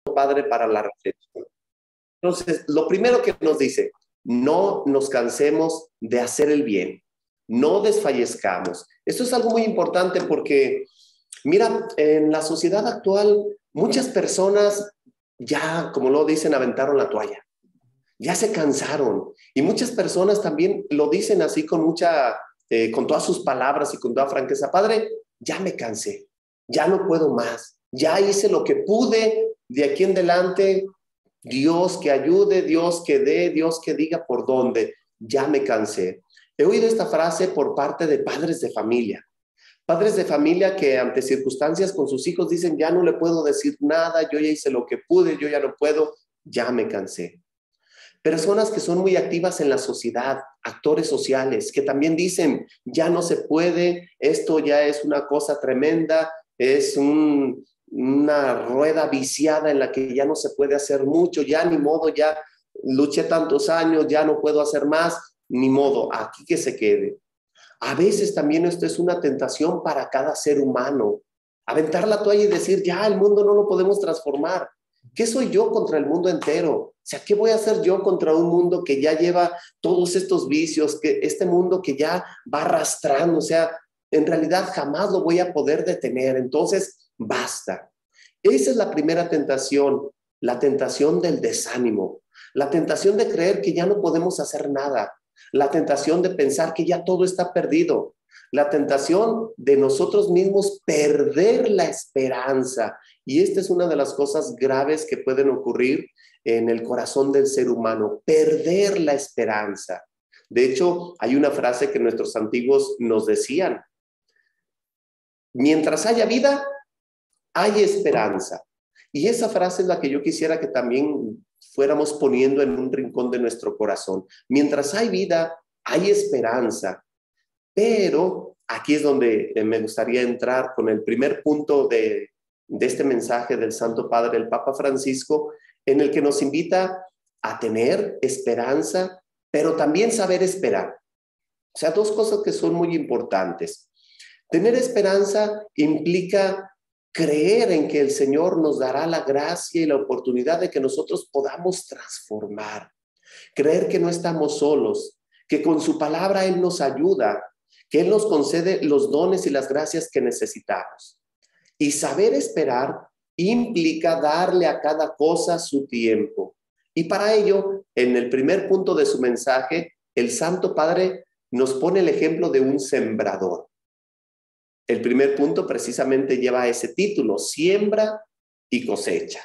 Padre para la reflexión. Entonces, lo primero que nos dice, no nos cansemos de hacer el bien, no desfallezcamos. Esto es algo muy importante porque, mira, en la sociedad actual, muchas personas ya, como lo dicen, aventaron la toalla, ya se cansaron. Y muchas personas también lo dicen así con todas sus palabras y con toda franqueza, Padre, ya me cansé, ya no puedo más, ya hice lo que pude, de aquí en adelante, Dios que ayude, Dios que dé, Dios que diga por dónde, ya me cansé. He oído esta frase por parte de padres de familia que ante circunstancias con sus hijos dicen, ya no le puedo decir nada, yo ya hice lo que pude, yo ya no puedo, ya me cansé. Personas que son muy activas en la sociedad, actores sociales, que también dicen, ya no se puede, esto ya es una cosa tremenda, es una rueda viciada en la que ya no se puede hacer mucho, ya ni modo, ya luché tantos años, ya no puedo hacer más, ni modo, aquí que se quede. A veces también esto es una tentación para cada ser humano, aventar la toalla y decir, ya el mundo no lo podemos transformar. ¿Qué soy yo contra el mundo entero? O sea, ¿qué voy a hacer yo contra un mundo que ya lleva todos estos vicios, que este mundo que ya va arrastrando? O sea, en realidad jamás lo voy a poder detener. Entonces, basta. Esa es la primera tentación, la tentación del desánimo, la tentación de creer que ya no podemos hacer nada, la tentación de pensar que ya todo está perdido, la tentación de nosotros mismos perder la esperanza. Y esta es una de las cosas graves que pueden ocurrir en el corazón del ser humano, perder la esperanza. De hecho, hay una frase que nuestros antiguos nos decían: mientras haya vida, hay esperanza. Y esa frase es la que yo quisiera que también fuéramos poniendo en un rincón de nuestro corazón. Mientras hay vida, hay esperanza. Pero aquí es donde me gustaría entrar con el primer punto de este mensaje del Santo Padre, el Papa Francisco, en el que nos invita a tener esperanza, pero también saber esperar. O sea, dos cosas que son muy importantes. Tener esperanza implica creer en que el Señor nos dará la gracia y la oportunidad de que nosotros podamos transformar. Creer que no estamos solos, que con su palabra Él nos ayuda, que Él nos concede los dones y las gracias que necesitamos. Y saber esperar implica darle a cada cosa su tiempo. Y para ello, en el primer punto de su mensaje, el Santo Padre nos pone el ejemplo de un sembrador. El primer punto precisamente lleva ese título, siembra y cosecha.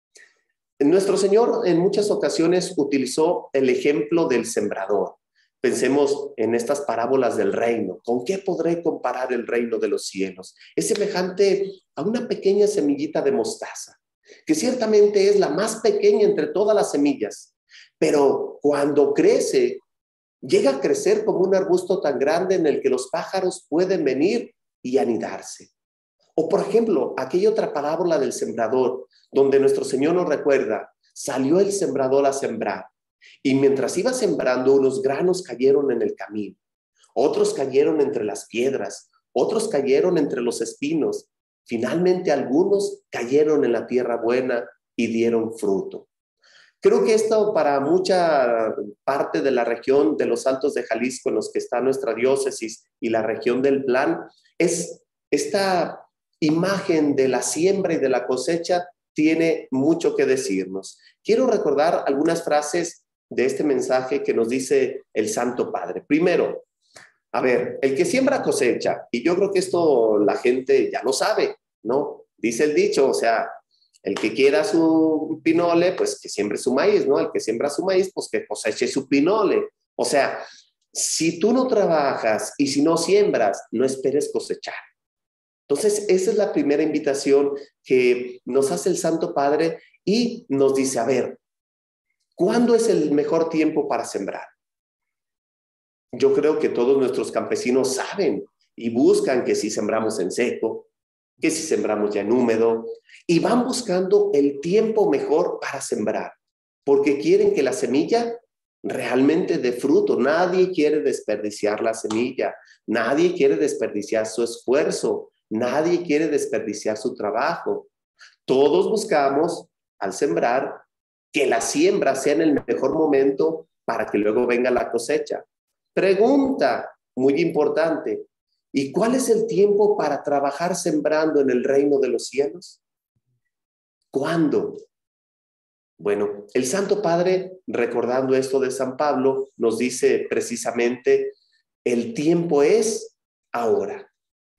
Nuestro Señor en muchas ocasiones utilizó el ejemplo del sembrador. Pensemos en estas parábolas del reino. ¿Con qué podré comparar el reino de los cielos? Es semejante a una pequeña semillita de mostaza, que ciertamente es la más pequeña entre todas las semillas, pero cuando crece, llega a crecer como un arbusto tan grande en el que los pájaros pueden venir y anidarse. O por ejemplo, aquella otra parábola del sembrador, donde nuestro Señor nos recuerda, salió el sembrador a sembrar, y mientras iba sembrando, unos granos cayeron en el camino, otros cayeron entre las piedras, otros cayeron entre los espinos, finalmente algunos cayeron en la tierra buena y dieron fruto. Creo que esto para mucha parte de la región de los Altos de Jalisco, en los que está nuestra diócesis y la región del Plan, es esta imagen de la siembra y de la cosecha tiene mucho que decirnos. Quiero recordar algunas frases de este mensaje que nos dice el Santo Padre. Primero, a ver, el que siembra cosecha, y yo creo que esto la gente ya lo sabe, ¿no? Dice el dicho, o sea, el que quiera su pinole, pues que siembre su maíz, ¿no? El que siembra su maíz, pues que coseche su pinole. O sea, si tú no trabajas y si no siembras, no esperes cosechar. Entonces, esa es la primera invitación que nos hace el Santo Padre y nos dice, a ver, ¿cuándo es el mejor tiempo para sembrar? Yo creo que todos nuestros campesinos saben y buscan que si sembramos en seco, que si sembramos ya en húmedo, y van buscando el tiempo mejor para sembrar, porque quieren que la semilla realmente dé fruto. Nadie quiere desperdiciar la semilla, nadie quiere desperdiciar su esfuerzo, nadie quiere desperdiciar su trabajo. Todos buscamos al sembrar, que la siembra sea en el mejor momento para que luego venga la cosecha. Pregunta muy importante: ¿y cuál es el tiempo para trabajar sembrando en el reino de los cielos? ¿Cuándo? Bueno, el Santo Padre, recordando esto de San Pablo, nos dice precisamente: el tiempo es ahora.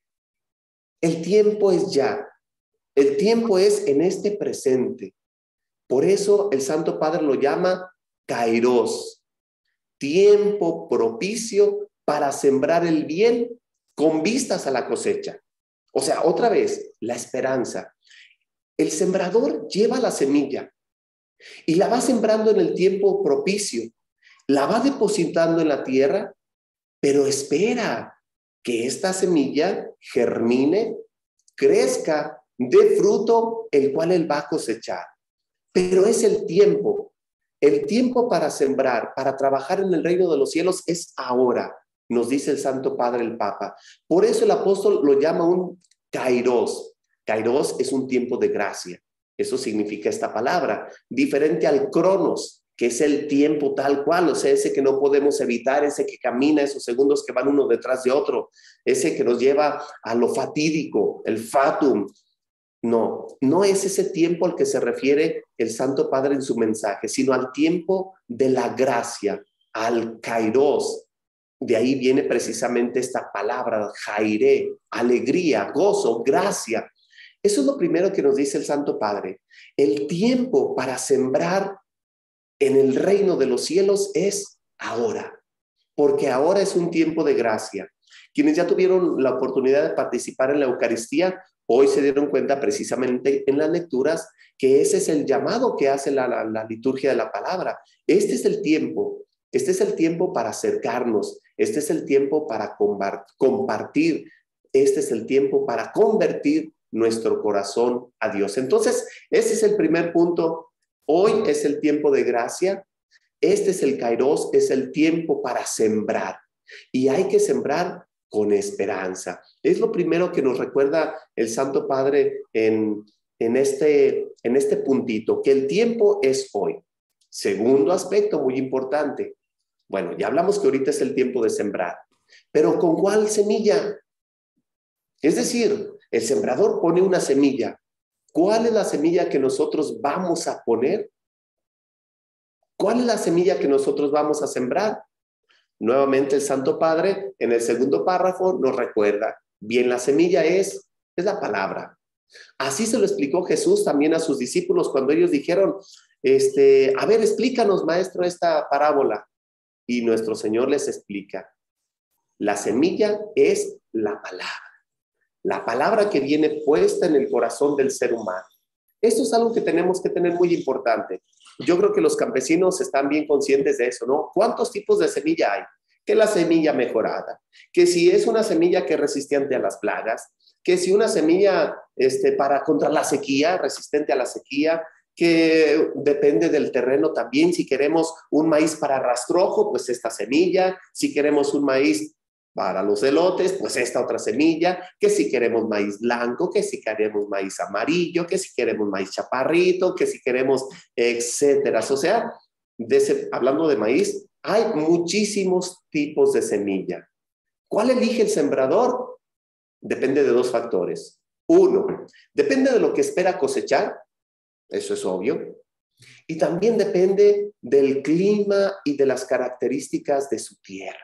El tiempo es ya. El tiempo es en este presente. Por eso el Santo Padre lo llama Kairos, tiempo propicio para sembrar el bien con vistas a la cosecha. O sea, otra vez, la esperanza. El sembrador lleva la semilla y la va sembrando en el tiempo propicio, la va depositando en la tierra, pero espera que esta semilla germine, crezca, dé fruto, el cual él va a cosechar. Pero es el tiempo para sembrar, para trabajar en el reino de los cielos es ahora, nos dice el Santo Padre, el Papa. Por eso el apóstol lo llama un kairos. Kairos es un tiempo de gracia. Eso significa esta palabra, diferente al cronos, que es el tiempo tal cual, o sea, ese que no podemos evitar, ese que camina, esos segundos que van uno detrás de otro, ese que nos lleva a lo fatídico, el fatum. No, no es ese tiempo al que se refiere el Santo Padre en su mensaje, sino al tiempo de la gracia, al kairos. De ahí viene precisamente esta palabra, jairé, alegría, gozo, gracia. Eso es lo primero que nos dice el Santo Padre. El tiempo para sembrar en el reino de los cielos es ahora, porque ahora es un tiempo de gracia. Quienes ya tuvieron la oportunidad de participar en la Eucaristía, hoy se dieron cuenta precisamente en las lecturas que ese es el llamado que hace la liturgia de la palabra. Este es el tiempo para acercarnos, este es el tiempo para compartir, este es el tiempo para convertir nuestro corazón a Dios. Entonces, ese es el primer punto. Hoy es el tiempo de gracia. Este es el kairos, es el tiempo para sembrar. Y hay que sembrar con esperanza. Es lo primero que nos recuerda el Santo Padre en este puntito, que el tiempo es hoy. Segundo aspecto muy importante. Bueno, ya hablamos que ahorita es el tiempo de sembrar, pero ¿con cuál semilla? Es decir, el sembrador pone una semilla. ¿Cuál es la semilla que nosotros vamos a poner? ¿Cuál es la semilla que nosotros vamos a sembrar? Nuevamente el Santo Padre en el segundo párrafo nos recuerda, bien, la semilla es la palabra. Así se lo explicó Jesús también a sus discípulos cuando ellos dijeron, a ver, explícanos, maestro, esta parábola. Y nuestro Señor les explica, la semilla es la palabra que viene puesta en el corazón del ser humano. Esto es algo que tenemos que tener muy importante. Yo creo que los campesinos están bien conscientes de eso, ¿no? ¿Cuántos tipos de semilla hay? Que la semilla mejorada, que si es una semilla que es resistente a las plagas, que si una semilla para contra la sequía, resistente a la sequía, que depende del terreno también. Si queremos un maíz para rastrojo, pues esta semilla. Si queremos un maíz para los elotes, pues esta otra semilla, que si queremos maíz blanco, que si queremos maíz amarillo, que si queremos maíz chaparrito, que si queremos, etcétera. O sea, hablando de maíz, hay muchísimos tipos de semilla. ¿Cuál elige el sembrador? Depende de dos factores. Uno, depende de lo que espera cosechar, eso es obvio, y también depende del clima y de las características de su tierra.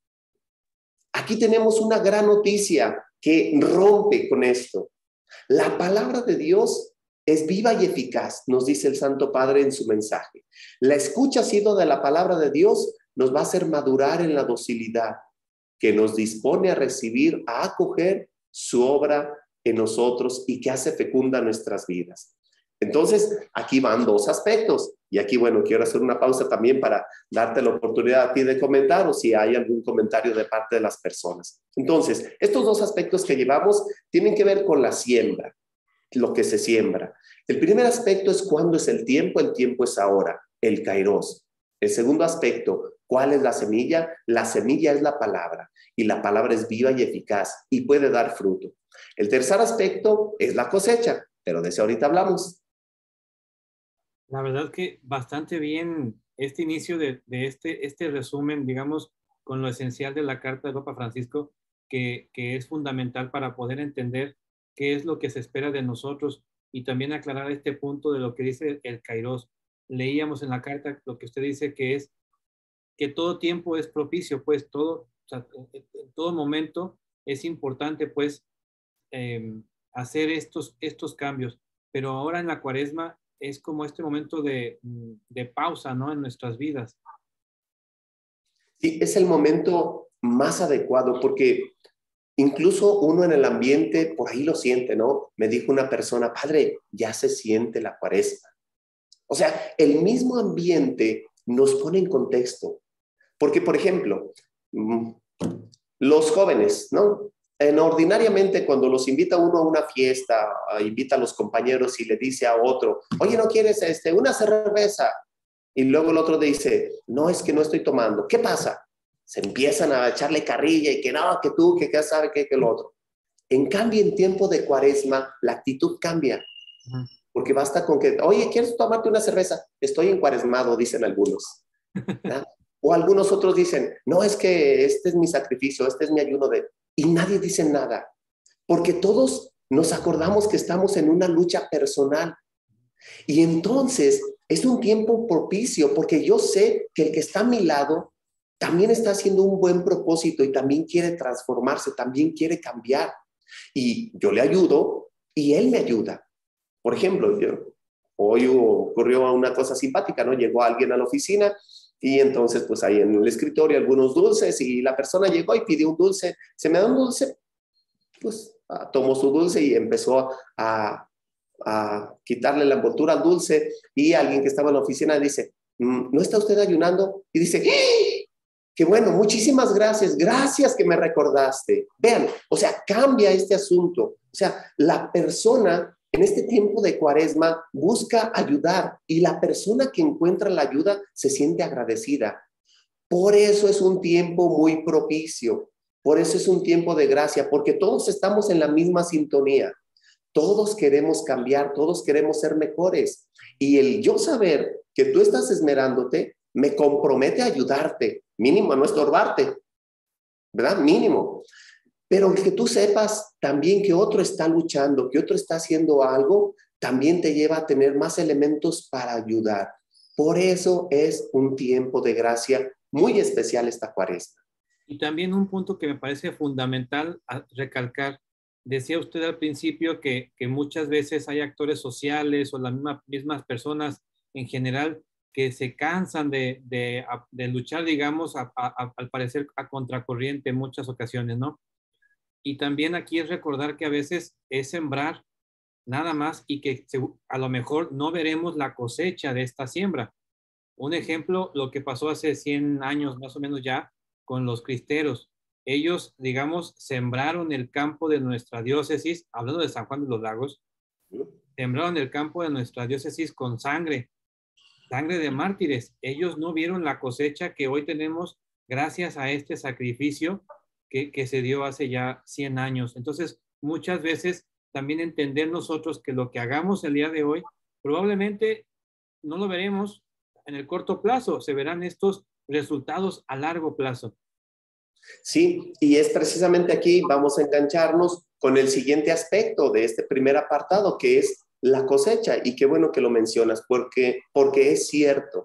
Aquí tenemos una gran noticia que rompe con esto. La palabra de Dios es viva y eficaz, nos dice el Santo Padre en su mensaje. La escucha sido de la palabra de Dios nos va a hacer madurar en la docilidad que nos dispone a recibir, a acoger su obra en nosotros y que hace fecunda nuestras vidas. Entonces, aquí van dos aspectos. Y aquí, bueno, quiero hacer una pausa también para darte la oportunidad a ti de comentar o si hay algún comentario de parte de las personas. Entonces, estos dos aspectos que llevamos tienen que ver con la siembra, lo que se siembra. El primer aspecto es cuándo es el tiempo es ahora, el kairos. El segundo aspecto, ¿cuál es la semilla? La semilla es la palabra y la palabra es viva y eficaz y puede dar fruto. El tercer aspecto es la cosecha, pero de eso ahorita hablamos. La verdad que bastante bien este inicio de este resumen, digamos, con lo esencial de la carta de Papa Francisco, que es fundamental para poder entender qué es lo que se espera de nosotros y también aclarar este punto de lo que dice el Kairos. Leíamos en la carta lo que usted dice que es que todo tiempo es propicio, pues todo, o sea, en todo momento es importante, pues, eh, hacer estos cambios. Pero ahora en la cuaresma es como este momento de pausa, ¿no? En nuestras vidas. Sí, es el momento más adecuado porque incluso uno en el ambiente por ahí lo siente, ¿no? Me dijo una persona, padre, ya se siente la cuaresma. O sea, el mismo ambiente nos pone en contexto. Porque, por ejemplo, los jóvenes, ¿no? Ordinariamente, cuando los invita uno a una fiesta, invita a los compañeros y le dice a otro, oye, ¿no quieres una cerveza? Y luego el otro dice, no, es que no estoy tomando. ¿Qué pasa? Se empiezan a echarle carrilla y que no, que tú, que qué sabe, que lo otro. En cambio, en tiempo de cuaresma, la actitud cambia. Ujú. Porque basta con que, oye, ¿quieres tomarte una cerveza? Estoy encuaresmado, dicen algunos. ¿No? O algunos otros dicen, no, es que este es mi sacrificio, este es mi ayuno de... Y nadie dice nada, porque todos nos acordamos que estamos en una lucha personal. Y entonces es un tiempo propicio, porque yo sé que el que está a mi lado también está haciendo un buen propósito y también quiere transformarse, también quiere cambiar. Y yo le ayudo y él me ayuda. Por ejemplo, hoy ocurrió una cosa simpática, ¿no? Llegó alguien a la oficina y entonces, pues ahí en el escritorio algunos dulces y la persona llegó y pidió un dulce. ¿Se me da un dulce? Pues tomó su dulce y empezó a quitarle la envoltura al dulce y alguien que estaba en la oficina dice, ¿no está usted ayunando? Y dice, ¡eh! Qué bueno, muchísimas gracias, gracias que me recordaste. Vean, o sea, cambia este asunto. O sea, la persona en este tiempo de cuaresma busca ayudar y la persona que encuentra la ayuda se siente agradecida. Por eso es un tiempo muy propicio, por eso es un tiempo de gracia, porque todos estamos en la misma sintonía. Todos queremos cambiar, todos queremos ser mejores. Y el yo saber que tú estás esmerándote me compromete a ayudarte, mínimo a no estorbarte, ¿verdad? Mínimo. Pero que tú sepas también que otro está luchando, que otro está haciendo algo, también te lleva a tener más elementos para ayudar. Por eso es un tiempo de gracia muy especial esta cuaresma. Y también un punto que me parece fundamental a recalcar, decía usted al principio que muchas veces hay actores sociales o las mismas personas en general que se cansan de luchar, digamos, al parecer a contracorriente en muchas ocasiones, ¿no? Y también aquí es recordar que a veces es sembrar nada más y que a lo mejor no veremos la cosecha de esta siembra. Un ejemplo, lo que pasó hace 100 años más o menos ya con los cristeros. Ellos, digamos, sembraron el campo de nuestra diócesis, hablando de San Juan de los Lagos, sembraron el campo de nuestra diócesis con sangre, sangre de mártires. Ellos no vieron la cosecha que hoy tenemos gracias a este sacrificio que se dio hace ya 100 años. Entonces, muchas veces también entender nosotros que lo que hagamos el día de hoy, probablemente no lo veremos en el corto plazo, se verán estos resultados a largo plazo. Sí, y es precisamente aquí vamos a engancharnos con el siguiente aspecto de este primer apartado, que es la cosecha. Y qué bueno que lo mencionas, porque es cierto.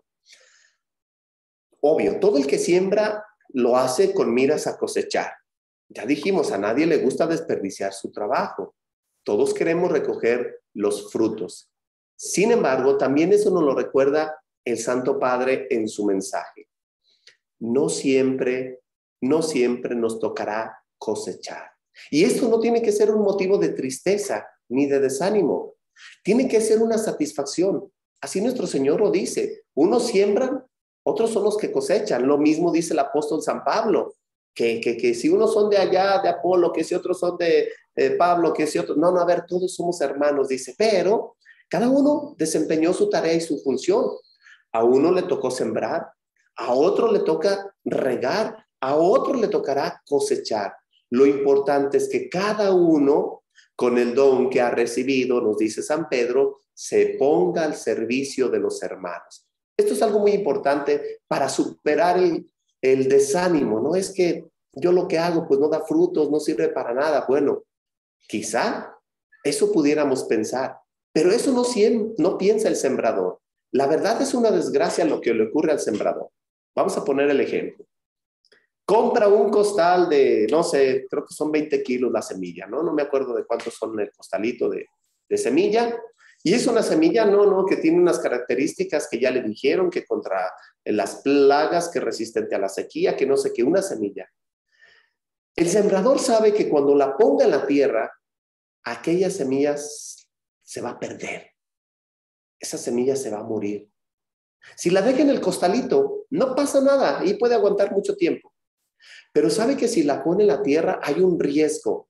Obvio, todo el que siembra lo hace con miras a cosechar. Ya dijimos, a nadie le gusta desperdiciar su trabajo. Todos queremos recoger los frutos. Sin embargo, también eso nos lo recuerda el Santo Padre en su mensaje. No siempre nos tocará cosechar. Y esto no tiene que ser un motivo de tristeza ni de desánimo. Tiene que ser una satisfacción. Así nuestro Señor lo dice. Unos siembran, otros son los que cosechan. Lo mismo dice el apóstol San Pablo, que si unos son de allá, de Apolo, que si otros son de Pablo, que si otros... No, a ver, todos somos hermanos, dice. Pero cada uno desempeñó su tarea y su función. A uno le tocó sembrar, a otro le toca regar, a otro le tocará cosechar. Lo importante es que cada uno, con el don que ha recibido, nos dice San Pedro, se ponga al servicio de los hermanos. Esto es algo muy importante para superar el desánimo. No es que yo lo que hago pues no da frutos, no sirve para nada. Bueno, quizá eso pudiéramos pensar, pero eso no piensa el sembrador. La verdad es una desgracia lo que le ocurre al sembrador. Vamos a poner el ejemplo. Compra un costal de, no sé, creo que son 20 kilos la semilla, ¿no? No me acuerdo de cuántos son el costalito de semilla. Y es una semilla, que tiene unas características que ya le dijeron, que contra las plagas, que resistente a la sequía, que no sé qué, una semilla. El sembrador sabe que cuando la ponga en la tierra, aquella semilla se va a perder. Esa semilla se va a morir. Si la deja en el costalito, no pasa nada y puede aguantar mucho tiempo. Pero sabe que si la pone en la tierra hay un riesgo.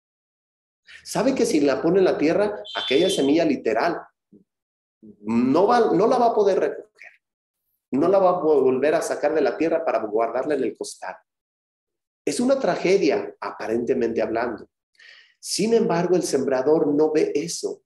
Sabe que si la pone en la tierra, aquella semilla literal no la va a poder recoger. No la va a volver a sacar de la tierra para guardarla en el costal. Es una tragedia, aparentemente hablando. Sin embargo, el sembrador no ve eso.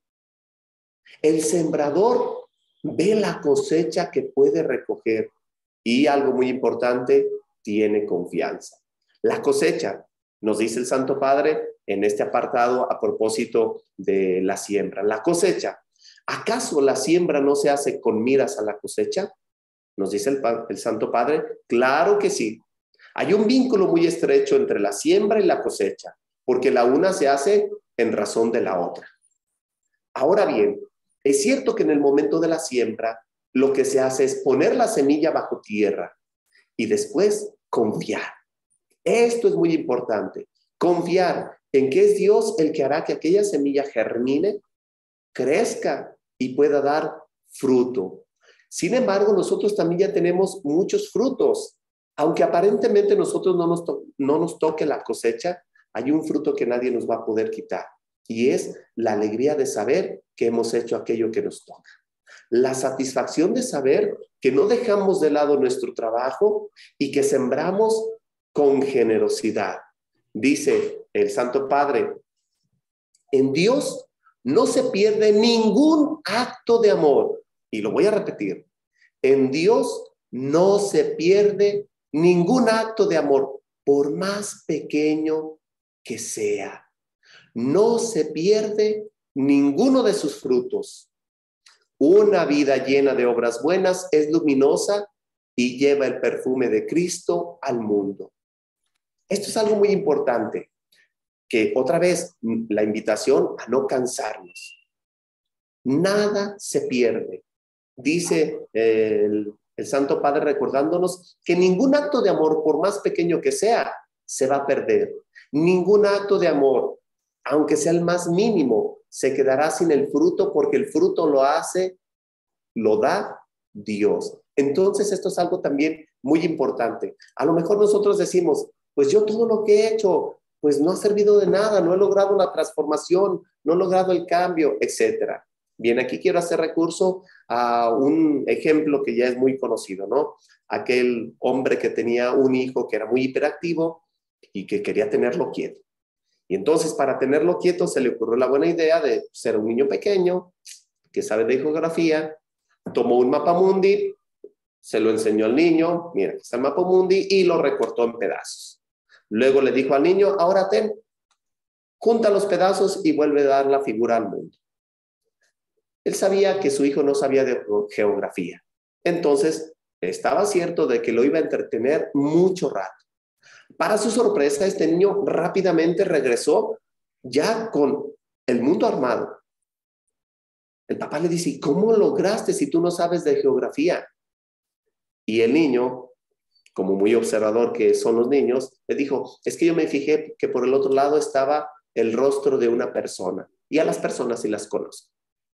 El sembrador ve la cosecha que puede recoger y algo muy importante, tiene confianza. La cosecha, nos dice el Santo Padre en este apartado a propósito de la siembra. La cosecha, ¿acaso la siembra no se hace con miras a la cosecha? Nos dice el Santo Padre. Claro que sí. Hay un vínculo muy estrecho entre la siembra y la cosecha, porque la una se hace en razón de la otra. Ahora bien, es cierto que en el momento de la siembra, lo que se hace es poner la semilla bajo tierra y después confiar. Esto es muy importante. Confiar en que es Dios el que hará que aquella semilla germine, crezca y pueda dar fruto. Sin embargo, nosotros también ya tenemos muchos frutos. Aunque aparentemente nosotros no nos toque la cosecha, hay un fruto que nadie nos va a poder quitar. Y es la alegría de saber que hemos hecho aquello que nos toca. La satisfacción de saber que no dejamos de lado nuestro trabajo y que sembramos con generosidad. Dice el Santo Padre, en Dios no se pierde ningún acto de amor. Y lo voy a repetir. En Dios no se pierde ningún acto de amor, por más pequeño que sea. No se pierde ninguno de sus frutos. Una vida llena de obras buenas es luminosa y lleva el perfume de Cristo al mundo. Esto es algo muy importante, que otra vez la invitación a no cansarnos. Nada se pierde. Dice el Santo Padre recordándonos que ningún acto de amor, por más pequeño que sea, se va a perder. Ningún acto de amor, aunque sea el más mínimo, se quedará sin el fruto porque el fruto lo da Dios. Entonces esto es algo también muy importante. A lo mejor nosotros decimos, pues yo todo lo que he hecho, pues no ha servido de nada, no he logrado la transformación, no he logrado el cambio, etcétera. Bien, aquí quiero hacer recurso a un ejemplo que ya es muy conocido, ¿no? Aquel hombre que tenía un hijo que era muy hiperactivo y que quería tenerlo quieto. Y entonces para tenerlo quieto se le ocurrió la buena idea de ser un niño pequeño que sabe de geografía, tomó un mapamundi, se lo enseñó al niño, mira, aquí está el mapamundi, y lo recortó en pedazos. Luego le dijo al niño, ahora junta los pedazos y vuelve a dar la figura al mundo. Él sabía que su hijo no sabía de geografía. Entonces, estaba cierto de que lo iba a entretener mucho rato. Para su sorpresa, este niño rápidamente regresó ya con el mundo armado. El papá le dice, ¿y cómo lograste si tú no sabes de geografía? Y el niño, como muy observador que son los niños, le dijo, es que yo me fijé que por el otro lado estaba el rostro de una persona. Y a las personas sí las conozco.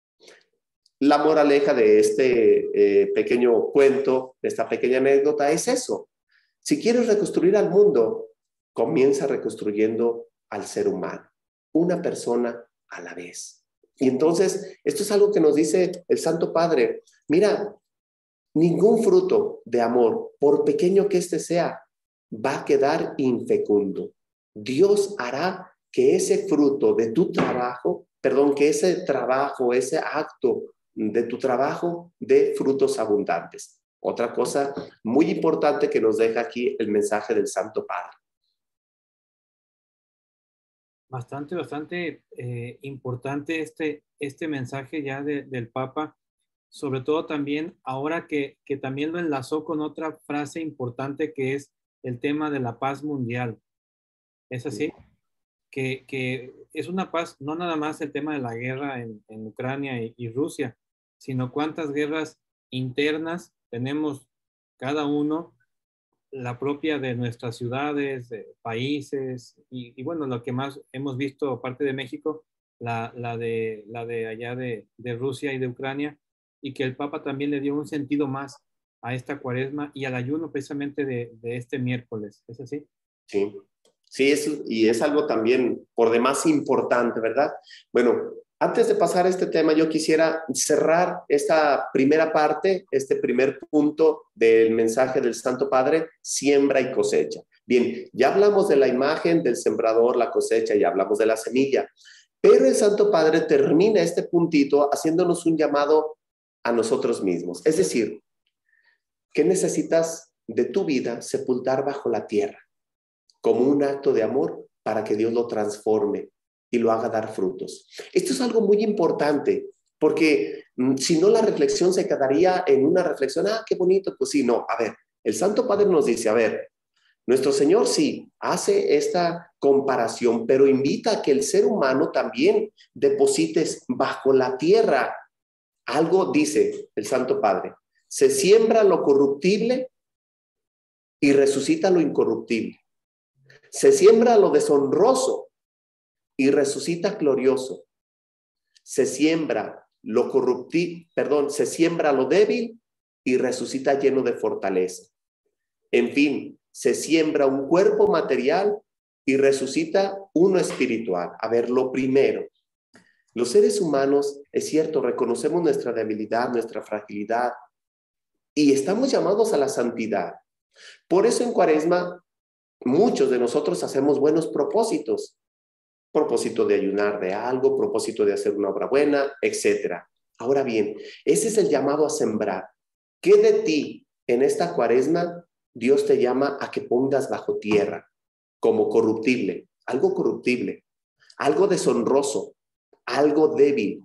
La moraleja de este pequeño cuento, de esta pequeña anécdota, es eso. Si quieres reconstruir al mundo, comienza reconstruyendo al ser humano, una persona a la vez. Y entonces, esto es algo que nos dice el Santo Padre. Mira, ningún fruto de amor, por pequeño que éste sea, va a quedar infecundo. Dios hará que ese fruto de tu trabajo perdón, que ese trabajo, ese acto de tu trabajo dé frutos abundantes. Otra cosa muy importante que nos deja aquí el mensaje del Santo Padre. Bastante importante este mensaje ya del Papa, sobre todo también ahora que también lo enlazó con otra frase importante que es el tema de la paz mundial. ¿Es así? Que es una paz, no nada más el tema de la guerra en Ucrania y Rusia, sino cuántas guerras internas tenemos cada uno, la propia de nuestras ciudades, de países, y bueno, lo que más hemos visto, aparte de México, la de allá de Rusia y de Ucrania, y que el Papa también le dio un sentido más a esta cuaresma y al ayuno precisamente de este miércoles. ¿Es así? Sí, sí, y es algo también por demás importante, ¿verdad? Bueno, antes de pasar a este tema, yo quisiera cerrar esta primera parte, este primer punto del mensaje del Santo Padre, siembra y cosecha. Bien, ya hablamos de la imagen del sembrador, la cosecha, ya hablamos de la semilla, pero el Santo Padre termina este puntito haciéndonos un llamado a nosotros mismos. Es decir, ¿qué necesitas de tu vida sepultar bajo la tierra? Como un acto de amor para que Dios lo transforme y lo haga dar frutos. Esto es algo muy importante, porque si no la reflexión se quedaría en una reflexión, qué bonito, pues sí, no, a ver, el Santo Padre nos dice, a ver, nuestro Señor sí hace esta comparación, pero invita a que el ser humano también deposites bajo la tierra algo, dice el Santo Padre, se siembra lo corruptible y resucita lo incorruptible. Se siembra lo deshonroso y resucita glorioso. Se siembra lo se siembra lo débil y resucita lleno de fortaleza. En fin, se siembra un cuerpo material y resucita uno espiritual. A ver, lo primero, los seres humanos, es cierto, reconocemos nuestra debilidad, nuestra fragilidad y estamos llamados a la santidad. Por eso en Cuaresma muchos de nosotros hacemos buenos propósitos. Propósito de ayunar de algo, propósito de hacer una obra buena, etc. Ahora bien, ese es el llamado a sembrar. ¿Qué de ti en esta Cuaresma Dios te llama a que pongas bajo tierra como corruptible, algo deshonroso, algo débil,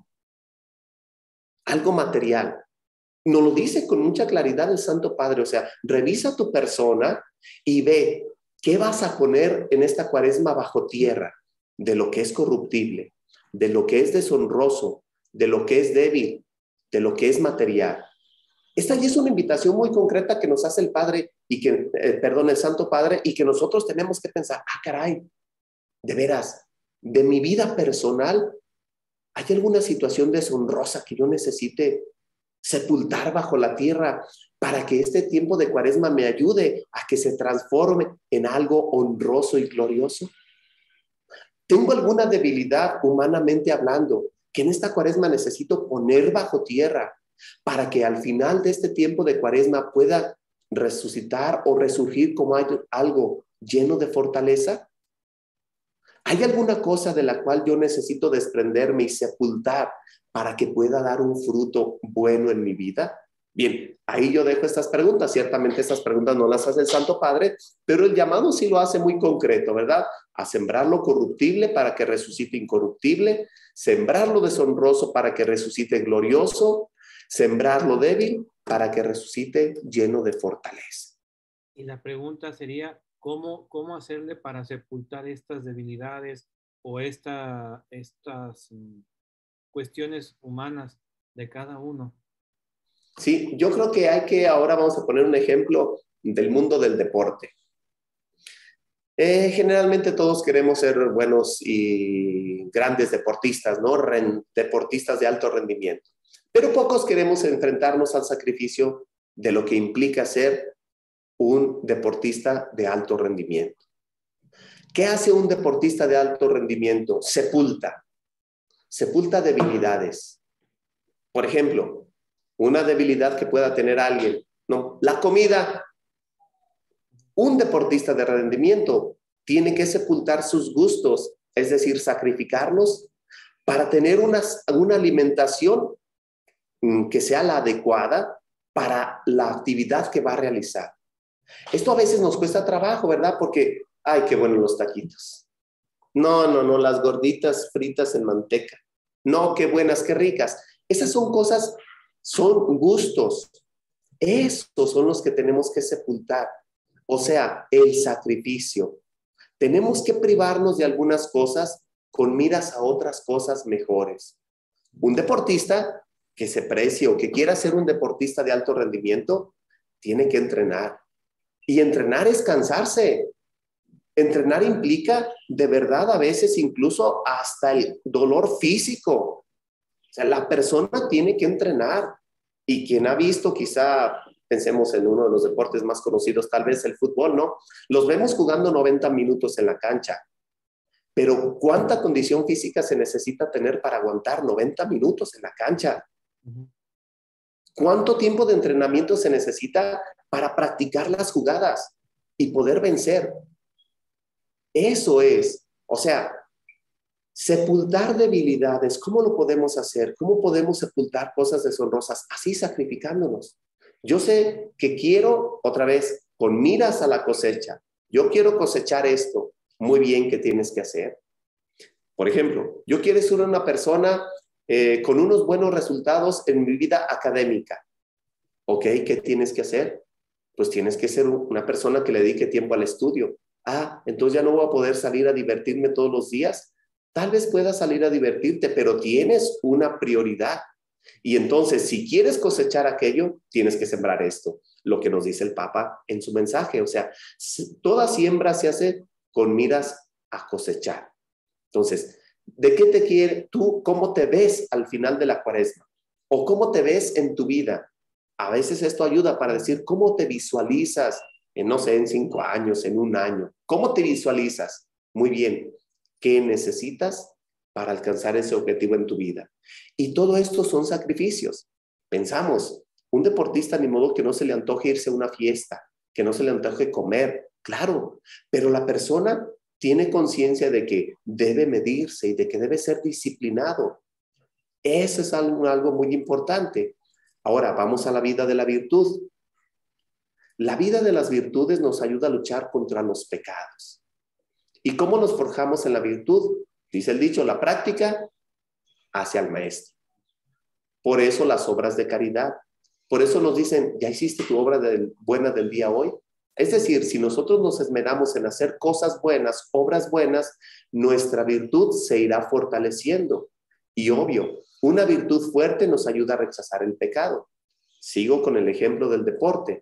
algo material? Nos lo dice con mucha claridad el Santo Padre, o sea, revisa tu persona y ve qué vas a poner en esta Cuaresma bajo tierra, de lo que es corruptible, de lo que es deshonroso, de lo que es débil, de lo que es material. Esta ya es una invitación muy concreta que nos hace el Padre y que, el Santo Padre, y que nosotros tenemos que pensar, caray, de veras, de mi vida personal, ¿hay alguna situación deshonrosa que yo necesite sepultar bajo la tierra para que este tiempo de Cuaresma me ayude a que se transforme en algo honroso y glorioso? ¿Tengo alguna debilidad humanamente hablando que en esta Cuaresma necesito poner bajo tierra para que al final de este tiempo de Cuaresma pueda resucitar o resurgir como algo lleno de fortaleza? ¿Hay alguna cosa de la cual yo necesito desprenderme y sepultar para que pueda dar un fruto bueno en mi vida? Bien, ahí yo dejo estas preguntas. Ciertamente estas preguntas no las hace el Santo Padre, pero el llamado sí lo hace muy concreto, ¿verdad? A sembrar lo corruptible para que resucite incorruptible, sembrar lo deshonroso para que resucite glorioso, sembrar lo débil para que resucite lleno de fortaleza. Y la pregunta sería, ¿cómo hacerle para sepultar estas debilidades o estas cuestiones humanas de cada uno? Sí, yo creo que ahora vamos a poner un ejemplo del mundo del deporte. Generalmente todos queremos ser buenos y grandes deportistas, ¿no? Deportistas de alto rendimiento. Pero pocos queremos enfrentarnos al sacrificio de lo que implica ser un deportista de alto rendimiento. ¿Qué hace un deportista de alto rendimiento? Sepulta debilidades. Por ejemplo, una debilidad que pueda tener alguien, ¿no? La comida. Un deportista de rendimiento tiene que sepultar sus gustos, es decir, sacrificarlos para tener una alimentación que sea la adecuada para la actividad que va a realizar. Esto a veces nos cuesta trabajo, ¿verdad? Porque, ay, qué buenos los taquitos. No, no, no, las gorditas fritas en manteca. No, qué buenas, qué ricas. Esas son cosas, son gustos. Estos son los que tenemos que sepultar. O sea, el sacrificio. Tenemos que privarnos de algunas cosas con miras a otras cosas mejores. Un deportista que se precie o que quiera ser un deportista de alto rendimiento, tiene que entrenar. Y entrenar es cansarse. Entrenar implica de verdad a veces incluso hasta el dolor físico. O sea, la persona tiene que entrenar. Y quien ha visto, quizá pensemos en uno de los deportes más conocidos, tal vez el fútbol, ¿no? Los vemos jugando 90 minutos en la cancha. Pero ¿cuánta condición física se necesita tener para aguantar 90 minutos en la cancha? ¿Cuánto tiempo de entrenamiento se necesita para practicar las jugadas y poder vencer? Eso es, o sea, sepultar debilidades. ¿Cómo lo podemos hacer? ¿Cómo podemos sepultar cosas deshonrosas? Así sacrificándonos. Yo sé que quiero, otra vez, con miras a la cosecha. Yo quiero cosechar esto. Muy bien, ¿qué tienes que hacer? Por ejemplo, yo quiero ser una persona con unos buenos resultados en mi vida académica. ¿Ok? ¿Qué tienes que hacer? Pues tienes que ser una persona que le dedique tiempo al estudio. Ah, entonces ya no voy a poder salir a divertirme todos los días. Tal vez puedas salir a divertirte, pero tienes una prioridad. Y entonces, si quieres cosechar aquello, tienes que sembrar esto, lo que nos dice el Papa en su mensaje. O sea, toda siembra se hace con miras a cosechar. Entonces, ¿de qué te quiere tú? ¿Cómo te ves al final de la cuaresma? ¿O cómo te ves en tu vida? A veces esto ayuda para decir cómo te visualizas en, no sé, en 5 años, en un año. ¿Cómo te visualizas? Muy bien. ¿Qué necesitas para alcanzar ese objetivo en tu vida? Y todo esto son sacrificios. Pensamos, un deportista ni modo que no se le antoje irse a una fiesta, que no se le antoje comer, claro, pero la persona tiene conciencia de que debe medirse y de que debe ser disciplinado. Eso es algo muy importante. Ahora, vamos a la vida de la virtud. La vida de las virtudes nos ayuda a luchar contra los pecados. ¿Y cómo nos forjamos en la virtud? Dice el dicho, la práctica hacia el maestro. Por eso las obras de caridad. Por eso nos dicen, ¿ya hiciste tu obra buena del día hoy? Es decir, si nosotros nos esmeramos en hacer cosas buenas, obras buenas, nuestra virtud se irá fortaleciendo. Y obvio, una virtud fuerte nos ayuda a rechazar el pecado. Sigo con el ejemplo del deporte.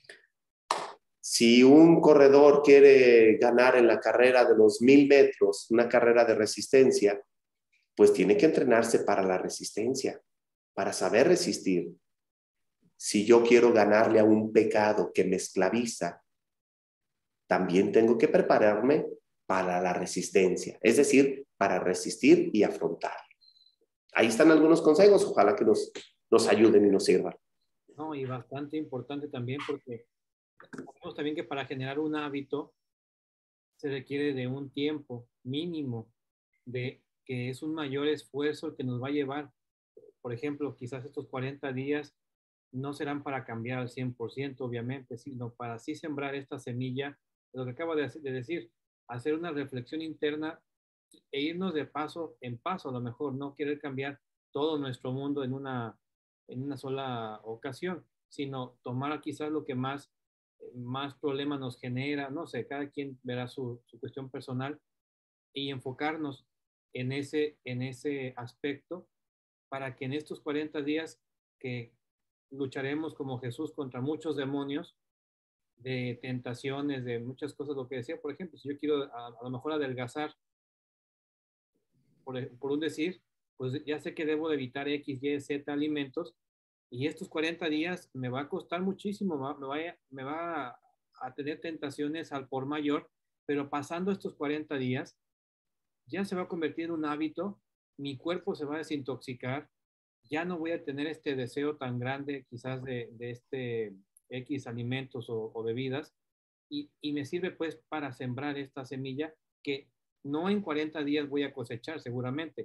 Si un corredor quiere ganar en la carrera de los 1000 metros, una carrera de resistencia, pues tiene que entrenarse para la resistencia, para saber resistir. Si yo quiero ganarle a un pecado que me esclaviza, también tengo que prepararme para la resistencia, es decir, para resistir y afrontar. Ahí están algunos consejos, ojalá que nos ayuden y nos sirvan. No, y bastante importante también porque sabemos también que para generar un hábito se requiere de un tiempo mínimo, de que es un mayor esfuerzo el que nos va a llevar. Por ejemplo, quizás estos 40 días no serán para cambiar al 100%, obviamente, sino para así sembrar esta semilla, lo que acabo de decir, hacer una reflexión interna e irnos de paso en paso, a lo mejor, no querer cambiar todo nuestro mundo en una sola ocasión, sino tomar quizás lo que más problemas nos genera, no sé, cada quien verá su cuestión personal y enfocarnos en ese aspecto para que en estos 40 días que lucharemos como Jesús contra muchos demonios, de tentaciones, de muchas cosas, lo que decía, por ejemplo, si yo quiero a lo mejor adelgazar, por un decir, pues ya sé que debo de evitar X, Y, Z alimentos y estos 40 días me va a costar muchísimo, me va a tener tentaciones al por mayor, pero pasando estos 40 días ya se va a convertir en un hábito, mi cuerpo se va a desintoxicar, ya no voy a tener este deseo tan grande quizás de este X alimentos o bebidas y me sirve pues para sembrar esta semilla que no en 40 días voy a cosechar seguramente,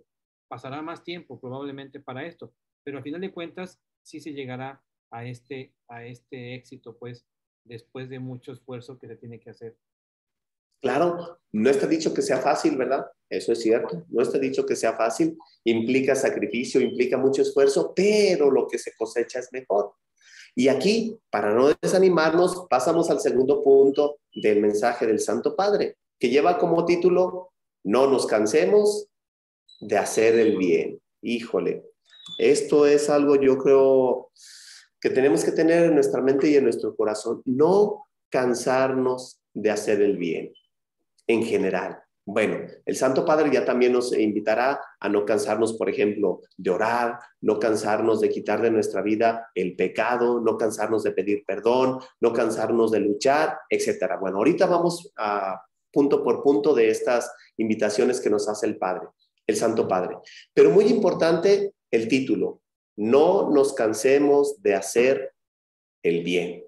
pasará más tiempo probablemente para esto, pero al final de cuentas sí se llegará a este éxito, pues, después de mucho esfuerzo que se tiene que hacer. Claro, no está dicho que sea fácil, ¿verdad? Eso es cierto. No está dicho que sea fácil. Implica sacrificio, implica mucho esfuerzo, pero lo que se cosecha es mejor. Y aquí, para no desanimarnos, pasamos al segundo punto del mensaje del Santo Padre, que lleva como título, no nos cansemos de hacer el bien. Híjole, esto es algo yo creo que tenemos que tener en nuestra mente y en nuestro corazón. No cansarnos de hacer el bien en general. Bueno, el Santo Padre ya también nos invitará a no cansarnos, por ejemplo, de orar, no cansarnos de quitar de nuestra vida el pecado, no cansarnos de pedir perdón, no cansarnos de luchar, etcétera. Bueno, ahorita vamos a punto por punto de estas invitaciones que nos hace el Padre, el Santo Padre. Pero muy importante el título, no nos cansemos de hacer el bien.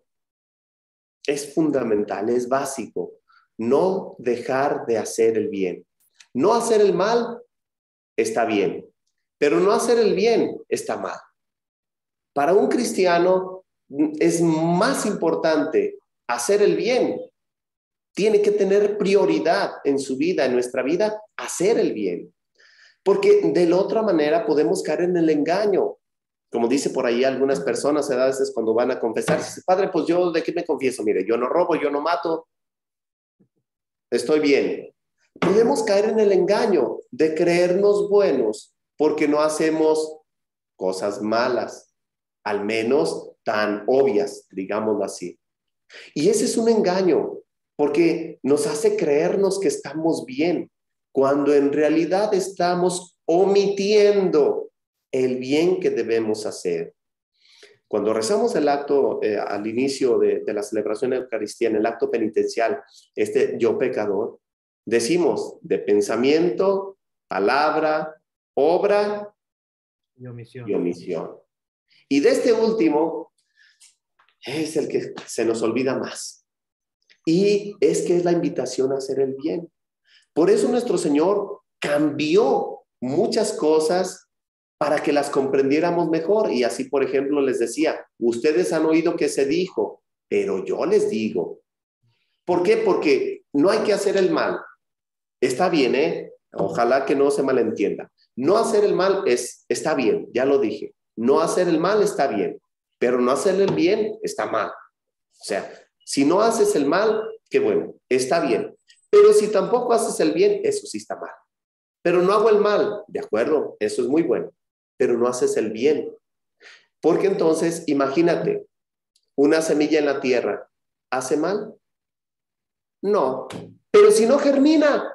Es fundamental, es básico. No dejar de hacer el bien. No hacer el mal está bien, pero no hacer el bien está mal. Para un cristiano es más importante hacer el bien. Tiene que tener prioridad en su vida, en nuestra vida, hacer el bien. Porque de la otra manera podemos caer en el engaño. Como dice por ahí algunas personas, a veces cuando van a confesar, dice, Padre, pues yo de qué me confieso, mire, yo no robo, yo no mato, estoy bien. Podemos caer en el engaño de creernos buenos porque no hacemos cosas malas, al menos tan obvias, digámoslo así. Y ese es un engaño porque nos hace creernos que estamos bien, cuando en realidad estamos omitiendo el bien que debemos hacer. Cuando rezamos el acto al inicio de la celebración de la Eucaristía, en el acto penitencial, yo pecador, decimos de pensamiento, palabra, obra Y omisión. y omisión. Y de este último es el que se nos olvida más. Y es que es la invitación a hacer el bien. Por eso nuestro Señor cambió muchas cosas para que las comprendiéramos mejor. Y así, por ejemplo, les decía, ustedes han oído que se dijo, pero yo les digo. ¿Por qué? Porque no hay que hacer el mal. Está bien, ¿eh? Ojalá que no se malentienda. No hacer el mal está bien, ya lo dije. No hacer el mal está bien, pero no hacer el bien está mal. O sea, si no haces el mal, qué bueno, está bien. Pero si tampoco haces el bien, eso sí está mal. Pero no hago el mal, de acuerdo, eso es muy bueno, pero no haces el bien. Porque entonces, imagínate, una semilla en la tierra, ¿hace mal? No. Pero si no germina,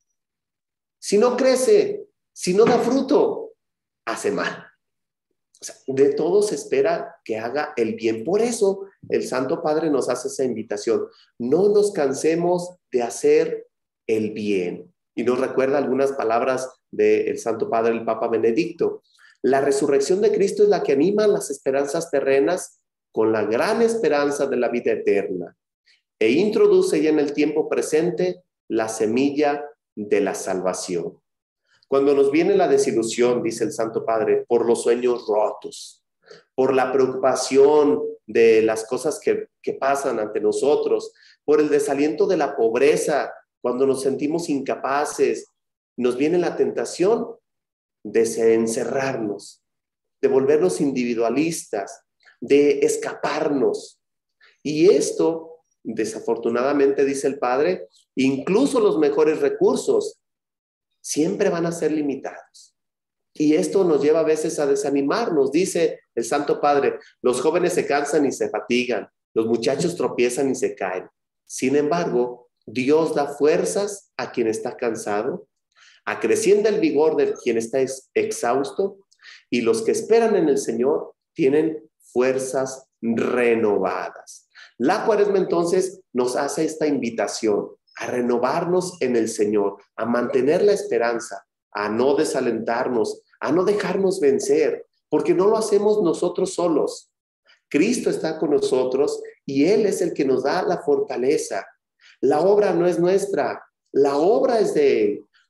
si no crece, si no da fruto, hace mal. O sea, de todo se espera que haga el bien. Por eso el Santo Padre nos hace esa invitación. No nos cansemos de hacer el bien. Y nos recuerda algunas palabras del Santo Padre, el Papa Benedicto. La resurrección de Cristo es la que anima las esperanzas terrenas con la gran esperanza de la vida eterna e introduce ya en el tiempo presente la semilla de la salvación. Cuando nos viene la desilusión, dice el Santo Padre, por los sueños rotos, por la preocupación de las cosas que pasan ante nosotros, por el desaliento de la pobreza, cuando nos sentimos incapaces, nos viene la tentación de encerrarnos, de volvernos individualistas, de escaparnos. Y esto, desafortunadamente, dice el Padre, incluso los mejores recursos siempre van a ser limitados. Y esto nos lleva a veces a desanimarnos. Dice el Santo Padre, los jóvenes se cansan y se fatigan, los muchachos tropiezan y se caen. Sin embargo, Dios da fuerzas a quien está cansado, acrecienta el vigor de quien está exhausto, y los que esperan en el Señor tienen fuerzas renovadas. La Cuaresma entonces nos hace esta invitación a renovarnos en el Señor, a mantener la esperanza, a no desalentarnos, a no dejarnos vencer, porque no lo hacemos nosotros solos. Cristo está con nosotros y Él es el que nos da la fortaleza. La obra no es nuestra, la obra es de Él.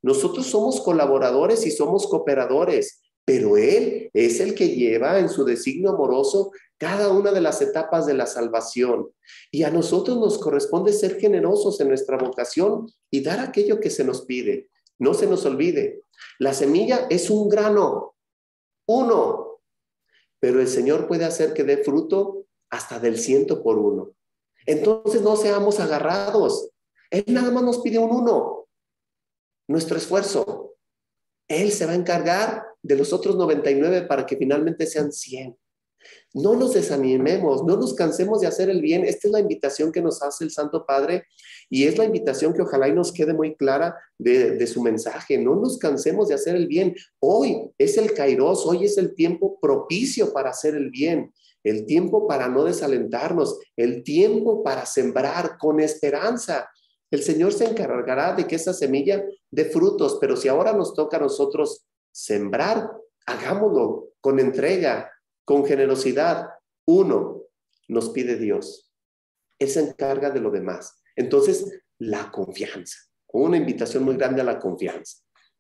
Nosotros somos colaboradores y somos cooperadores, pero Él es el que lleva en su designio amoroso cada una de las etapas de la salvación. Y a nosotros nos corresponde ser generosos en nuestra vocación y dar aquello que se nos pide. No se nos olvide, la semilla es un grano, uno, pero el Señor puede hacer que dé fruto hasta del 100 por uno. Entonces no seamos agarrados. Él nada más nos pide un uno, nuestro esfuerzo. Él se va a encargar de los otros 99 para que finalmente sean 100. No nos desanimemos, no nos cansemos de hacer el bien. Esta es la invitación que nos hace el Santo Padre y es la invitación que ojalá y nos quede muy clara de su mensaje. No nos cansemos de hacer el bien. Hoy es el Kairos, hoy es el tiempo propicio para hacer el bien, el tiempo para no desalentarnos, el tiempo para sembrar con esperanza. El Señor se encargará de que esa semilla dé frutos, pero si ahora nos toca a nosotros sembrar, hagámoslo con entrega, con generosidad. Uno, nos pide Dios. Él se encarga de lo demás. Entonces, la confianza. Una invitación muy grande a la confianza.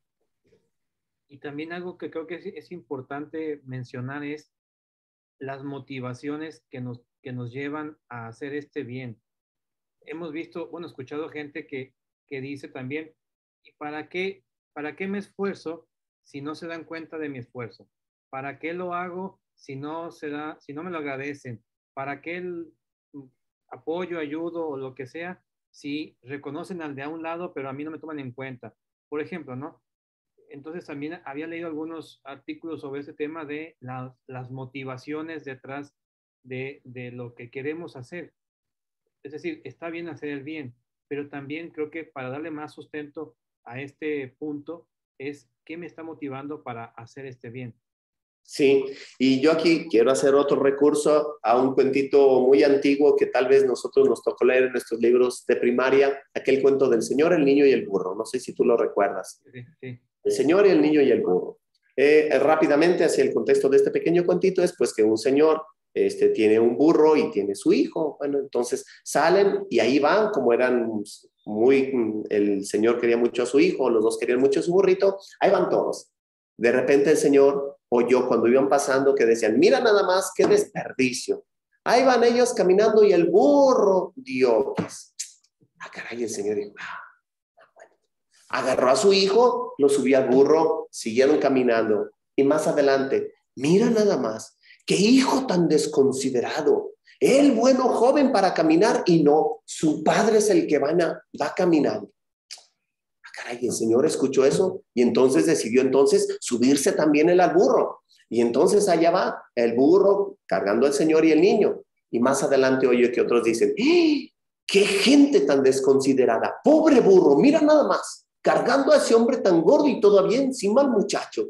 Y también algo que creo que es importante mencionar es las motivaciones que nos llevan a hacer este bien. Hemos visto, bueno, escuchado gente que dice también, ¿para qué me esfuerzo si no se dan cuenta de mi esfuerzo? ¿Para qué lo hago si no me lo agradecen? ¿Para qué el apoyo, ayudo o lo que sea si reconocen al de a un lado, pero a mí no me toman en cuenta? Por ejemplo, ¿no? Entonces también había leído algunos artículos sobre ese tema de las motivaciones detrás de lo que queremos hacer. Es decir, está bien hacer el bien, pero también creo que para darle más sustento a este punto es qué me está motivando para hacer este bien. Sí, y yo aquí quiero hacer otro recurso a un cuentito muy antiguo que tal vez nosotros nos tocó leer en nuestros libros de primaria, aquel cuento del señor, el niño y el burro. No sé si tú lo recuerdas. Sí, sí. El señor y el niño y el burro. Rápidamente, hacia el contexto de este pequeño cuentito, es pues que un señor tiene un burro y tiene su hijo. Bueno, entonces salen y ahí van, como eran el señor quería mucho a su hijo, los dos querían mucho a su burrito, ahí van todos. De repente el señor oyó cuando iban pasando que decían, mira nada más, qué desperdicio. Ahí van ellos caminando y el burro, Dios. Ah, caray, el señor dijo, agarró a su hijo, lo subió al burro, siguieron caminando. Y más adelante, mira nada más, qué hijo tan desconsiderado. El bueno joven para caminar y no, su padre es el que va caminando. Caray, el señor escuchó eso y entonces decidió subirse también él al burro. Y entonces allá va el burro cargando al señor y el niño. Y más adelante oye que otros dicen, ¡eh! ¡Qué gente tan desconsiderada! ¡Pobre burro! Mira nada más, cargando a ese hombre tan gordo y todavía encima al muchacho.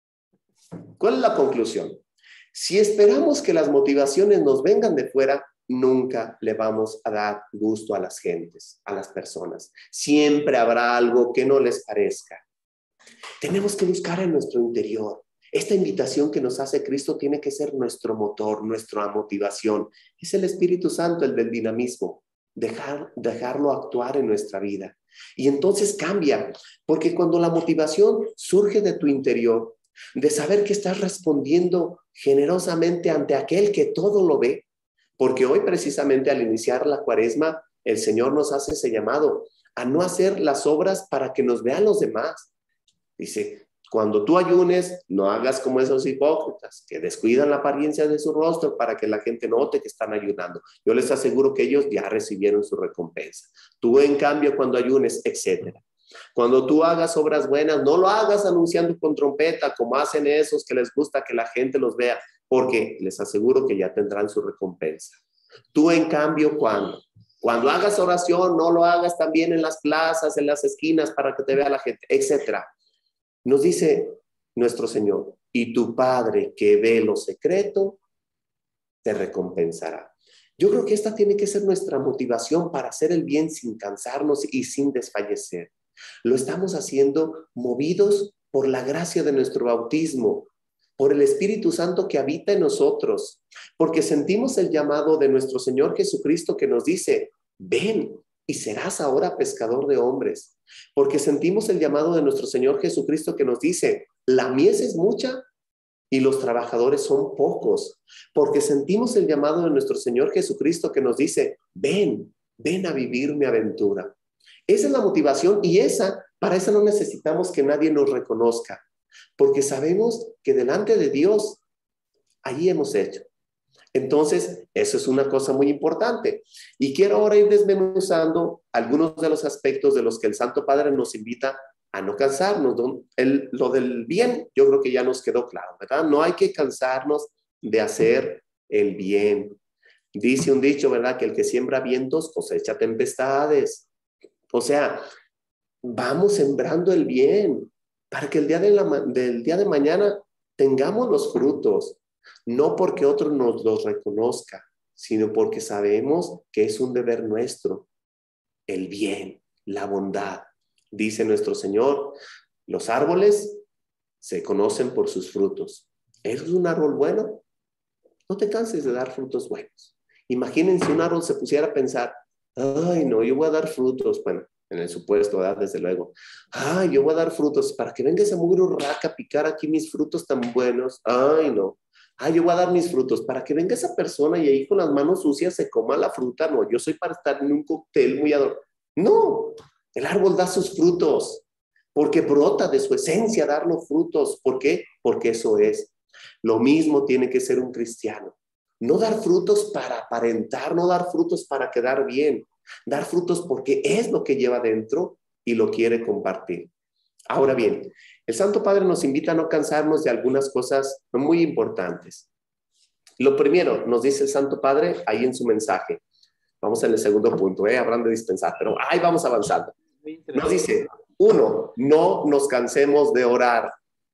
¿Cuál es la conclusión? Si esperamos que las motivaciones nos vengan de fuera, nunca le vamos a dar gusto a las gentes, a las personas. Siempre habrá algo que no les parezca. Tenemos que buscar en nuestro interior. Esta invitación que nos hace Cristo tiene que ser nuestro motor, nuestra motivación. Es el Espíritu Santo, el del dinamismo. Dejarlo actuar en nuestra vida. Y entonces cambia, porque cuando la motivación surge de tu interior, de saber que estás respondiendo generosamente ante aquel que todo lo ve, porque hoy precisamente al iniciar la Cuaresma, el Señor nos hace ese llamado a no hacer las obras para que nos vean los demás. Dice, cuando tú ayunes, no hagas como esos hipócritas que descuidan la apariencia de su rostro para que la gente note que están ayunando. Yo les aseguro que ellos ya recibieron su recompensa. Tú, en cambio, cuando ayunes, etcétera. Cuando tú hagas obras buenas, no lo hagas anunciando con trompeta como hacen esos que les gusta que la gente los vea, porque les aseguro que ya tendrán su recompensa. Tú, en cambio, cuando hagas oración, no lo hagas también en las plazas, en las esquinas para que te vea la gente, etcétera. Nos dice nuestro Señor, y tu Padre que ve lo secreto, te recompensará. Yo creo que esta tiene que ser nuestra motivación para hacer el bien sin cansarnos y sin desfallecer. Lo estamos haciendo movidos por la gracia de nuestro bautismo, por el Espíritu Santo que habita en nosotros, porque sentimos el llamado de nuestro Señor Jesucristo que nos dice, ven, y serás ahora pescador de hombres, porque sentimos el llamado de nuestro Señor Jesucristo que nos dice, la mies es mucha y los trabajadores son pocos, porque sentimos el llamado de nuestro Señor Jesucristo que nos dice, ven a vivir mi aventura. Esa es la motivación y para eso no necesitamos que nadie nos reconozca, porque sabemos que delante de Dios, allí hemos hecho. Entonces, eso es una cosa muy importante. Y quiero ahora ir desmenuzando algunos de los aspectos de los que el Santo Padre nos invita a no cansarnos. Lo del bien, yo creo que ya nos quedó claro, ¿verdad? No hay que cansarnos de hacer el bien. Dice un dicho, ¿verdad? Que el que siembra vientos cosecha tempestades. O sea, vamos sembrando el bien para que el día del día de mañana tengamos los frutos. No porque otro nos los reconozca, sino porque sabemos que es un deber nuestro, el bien, la bondad. Dice nuestro Señor, los árboles se conocen por sus frutos. ¿Eres un árbol bueno? No te canses de dar frutos buenos. Imagínense un árbol se pusiera a pensar, ay no, yo voy a dar frutos, bueno, en el supuesto, ¿verdad? Desde luego. Ay, yo voy a dar frutos para que venga esa mugre urraca a picar aquí mis frutos tan buenos. Ay, no. Ay, yo voy a dar mis frutos para que venga esa persona y ahí con las manos sucias se coma la fruta. No, yo soy para estar en un cóctel muy adorado. No, el árbol da sus frutos porque brota de su esencia dar los frutos. ¿Por qué? Porque eso es. Lo mismo tiene que ser un cristiano. No dar frutos para aparentar, no dar frutos para quedar bien. Dar frutos porque es lo que lleva dentro y lo quiere compartir. Ahora bien, el Santo Padre nos invita a no cansarnos de algunas cosas muy importantes. Lo primero, nos dice el Santo Padre ahí en su mensaje. Vamos en el segundo punto, habrán de dispensar, pero ahí vamos avanzando. Nos dice, 1, no nos cansemos de orar.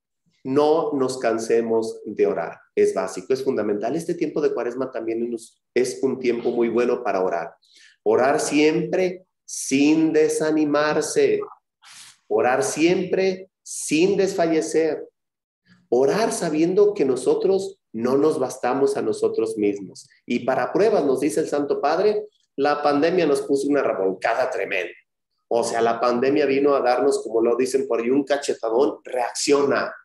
No nos cansemos de orar. Es básico, es fundamental. Este tiempo de Cuaresma también es un tiempo muy bueno para orar. Orar siempre sin desanimarse. Orar siempre sin desfallecer. Orar sabiendo que nosotros no nos bastamos a nosotros mismos. Y para pruebas, nos dice el Santo Padre, la pandemia nos puso una revolcada tremenda. O sea, la pandemia vino a darnos, como lo dicen por ahí, un cachetadón. Reacciona.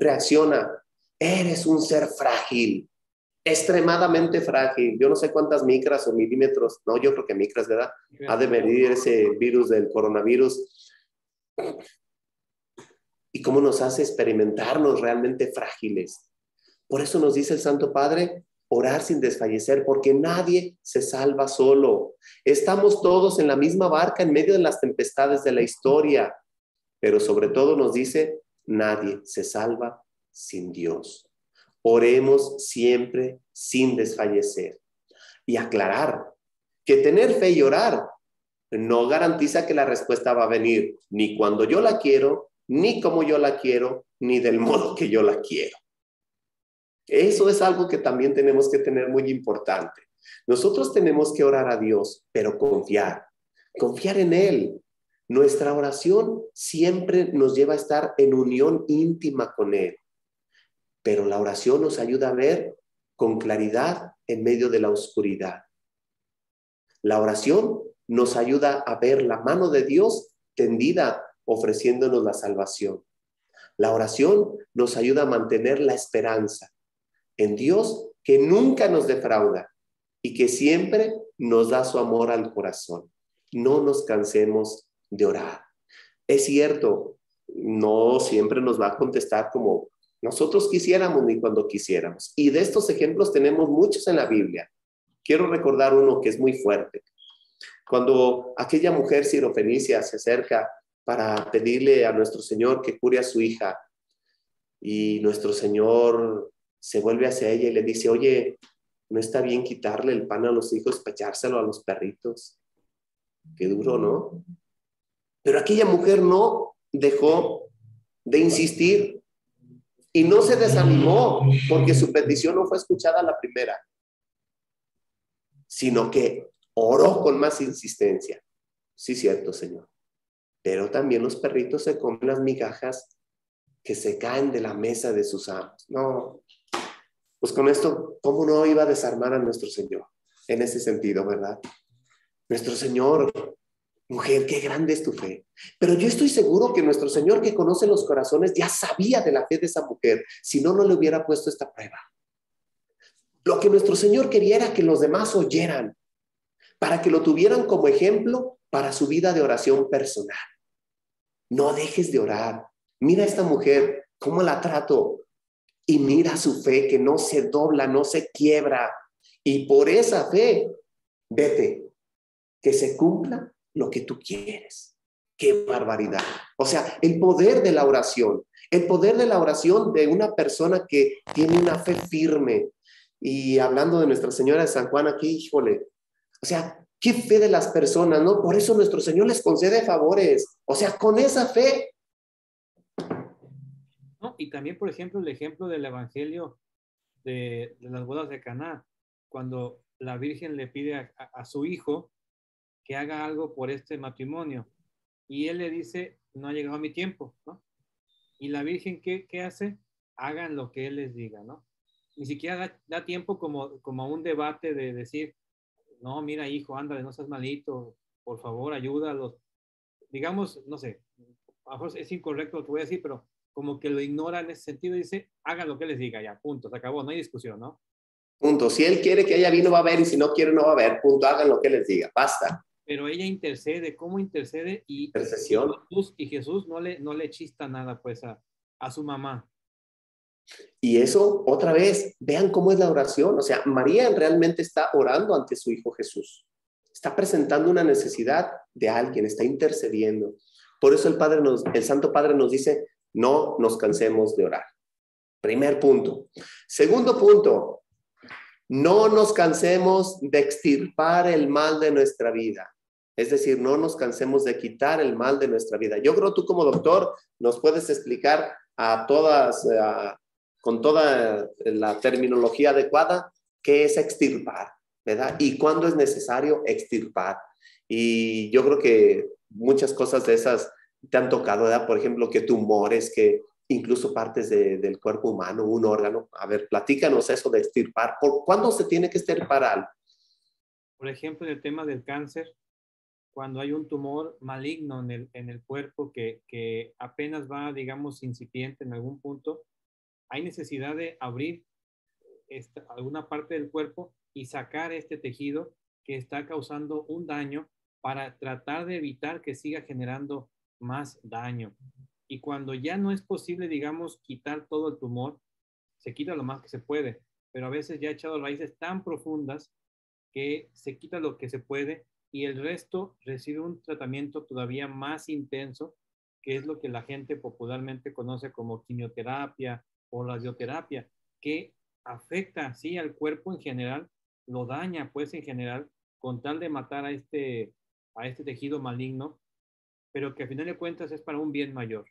Eres un ser frágil, extremadamente frágil. Yo no sé cuántas micras o milímetros, no, yo creo que micras, ¿verdad? Ha de medir ese virus del coronavirus. Y cómo nos hace experimentarnos realmente frágiles. Por eso nos dice el Santo Padre, orar sin desfallecer, porque nadie se salva solo. Estamos todos en la misma barca en medio de las tempestades de la historia, pero sobre todo nos dice, nadie se salva sin Dios. Oremos siempre sin desfallecer. Y aclarar que tener fe y orar no garantiza que la respuesta va a venir ni cuando yo la quiero, ni como yo la quiero, ni del modo que yo la quiero. Eso es algo que también tenemos que tener muy importante. Nosotros tenemos que orar a Dios, pero confiar en Él. Nuestra oración siempre nos lleva a estar en unión íntima con Él, pero la oración nos ayuda a ver con claridad en medio de la oscuridad. La oración nos ayuda a ver la mano de Dios tendida ofreciéndonos la salvación. La oración nos ayuda a mantener la esperanza en Dios que nunca nos defrauda y que siempre nos da su amor al corazón. No nos cansemos de orar. Es cierto, no siempre nos va a contestar como nosotros quisiéramos ni cuando quisiéramos. Y de estos ejemplos tenemos muchos en la Biblia. Quiero recordar uno que es muy fuerte. Cuando aquella mujer sirofenicia se acerca para pedirle a nuestro Señor que cure a su hija y nuestro Señor se vuelve hacia ella y le dice, oye, ¿no está bien quitarle el pan a los hijos para echárselo a los perritos? Qué duro, ¿no? Pero aquella mujer no dejó de insistir y no se desanimó porque su petición no fue escuchada a la primera, sino que oró con más insistencia. Sí, cierto, Señor. Pero también los perritos se comen las migajas que se caen de la mesa de sus amos. No, pues con esto, ¿cómo no iba a desarmar a nuestro Señor? En ese sentido, ¿verdad? Nuestro Señor Mujer, qué grande es tu fe. Pero yo estoy seguro que nuestro Señor, que conoce los corazones, ya sabía de la fe de esa mujer. Si no, no le hubiera puesto esta prueba. Lo que nuestro Señor quería era que los demás oyeran, para que lo tuvieran como ejemplo para su vida de oración personal. No dejes de orar. Mira a esta mujer, cómo la trato. Y mira su fe, que no se dobla, no se quiebra. Y por esa fe, vete, que se cumpla lo que tú quieres. ¡Qué barbaridad! O sea, el poder de la oración de una persona que tiene una fe firme. Y hablando de Nuestra Señora de San Juan aquí, híjole, o sea, qué fe de las personas, ¿no? Por eso nuestro Señor les concede favores. O sea, con esa fe. No, y también, por ejemplo, el ejemplo del Evangelio de las bodas de Caná, cuando la Virgen le pide a su hijo que haga algo por este matrimonio. Y él le dice, no ha llegado mi tiempo, ¿no? Y la Virgen, ¿qué hace? Hagan lo que él les diga, ¿no? Ni siquiera da tiempo como un debate de decir, no, mira, hijo, ándale, no seas malito, por favor, ayúdalos. Digamos, no sé, a lo mejor es incorrecto lo que voy a decir, pero como que lo ignora en ese sentido y dice, hagan lo que les diga, ya, punto, se acabó, no hay discusión, ¿no? Punto. Si él quiere que haya vino, va a haber, y si no quiere, no va a haber. Punto. Hagan lo que les diga. Basta. Pero ella intercede, ¿cómo intercede? Intercesión. Y Jesús no le chista nada, pues, a su mamá. Y eso, otra vez, vean cómo es la oración. O sea, María realmente está orando ante su Hijo Jesús. Está presentando una necesidad de alguien, está intercediendo. Por eso el Santo Padre nos dice, no nos cansemos de orar. Primer punto. Segundo punto, no nos cansemos de extirpar el mal de nuestra vida. Es decir, no nos cansemos de quitar el mal de nuestra vida. Yo creo tú como doctor nos puedes explicar a todas, con toda la terminología adecuada, qué es extirpar, ¿verdad? Y cuándo es necesario extirpar. Y yo creo que muchas cosas de esas te han tocado, ¿verdad? Por ejemplo, que tumores, que incluso partes del cuerpo humano, un órgano. A ver, platícanos eso de extirpar. ¿Cuándo se tiene que extirpar algo? Por ejemplo, en el tema del cáncer, cuando hay un tumor maligno en el cuerpo que apenas va, digamos, incipiente en algún punto, hay necesidad de abrir alguna parte del cuerpo y sacar este tejido que está causando un daño para tratar de evitar que siga generando más daño. Y cuando ya no es posible, digamos, quitar todo el tumor, se quita lo más que se puede, pero a veces ya ha echado raíces tan profundas que se quita lo que se puede y el resto recibe un tratamiento todavía más intenso, que es lo que la gente popularmente conoce como quimioterapia o radioterapia, que afecta, sí, al cuerpo en general, lo daña, pues, en general, con tal de matar a este tejido maligno, pero que a final de cuentas es para un bien mayor.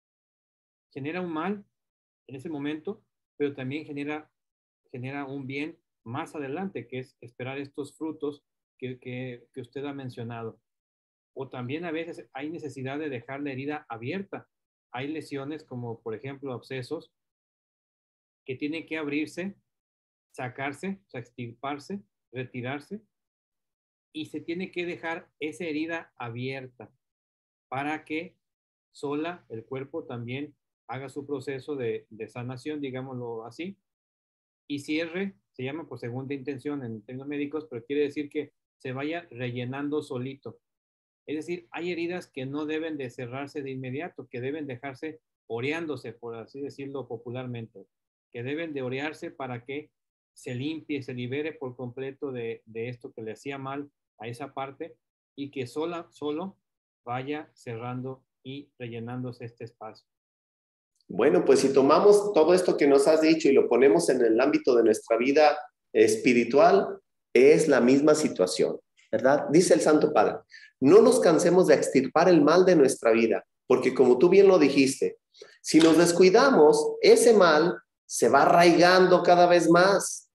Genera un mal en ese momento, pero también genera un bien más adelante, que es esperar estos frutos que usted ha mencionado. O también a veces hay necesidad de dejar la herida abierta. Hay lesiones como, por ejemplo, abscesos, que tienen que abrirse, sacarse, o sea, extirparse, retirarse, y se tiene que dejar esa herida abierta para que sola el cuerpo también haga su proceso de sanación, digámoslo así, y cierre, se llama por segunda intención en términos médicos, pero quiere decir que se vaya rellenando solito. Es decir, hay heridas que no deben de cerrarse de inmediato, que deben dejarse oreándose, por así decirlo popularmente, que deben de orearse para que se limpie, se libere por completo de esto que le hacía mal a esa parte y que solo vaya cerrando y rellenándose este espacio. Bueno, pues si tomamos todo esto que nos has dicho y lo ponemos en el ámbito de nuestra vida espiritual, es la misma situación, ¿verdad? Dice el Santo Padre, no nos cansemos de extirpar el mal de nuestra vida, porque como tú bien lo dijiste, si nos descuidamos, ese mal se va arraigando cada vez más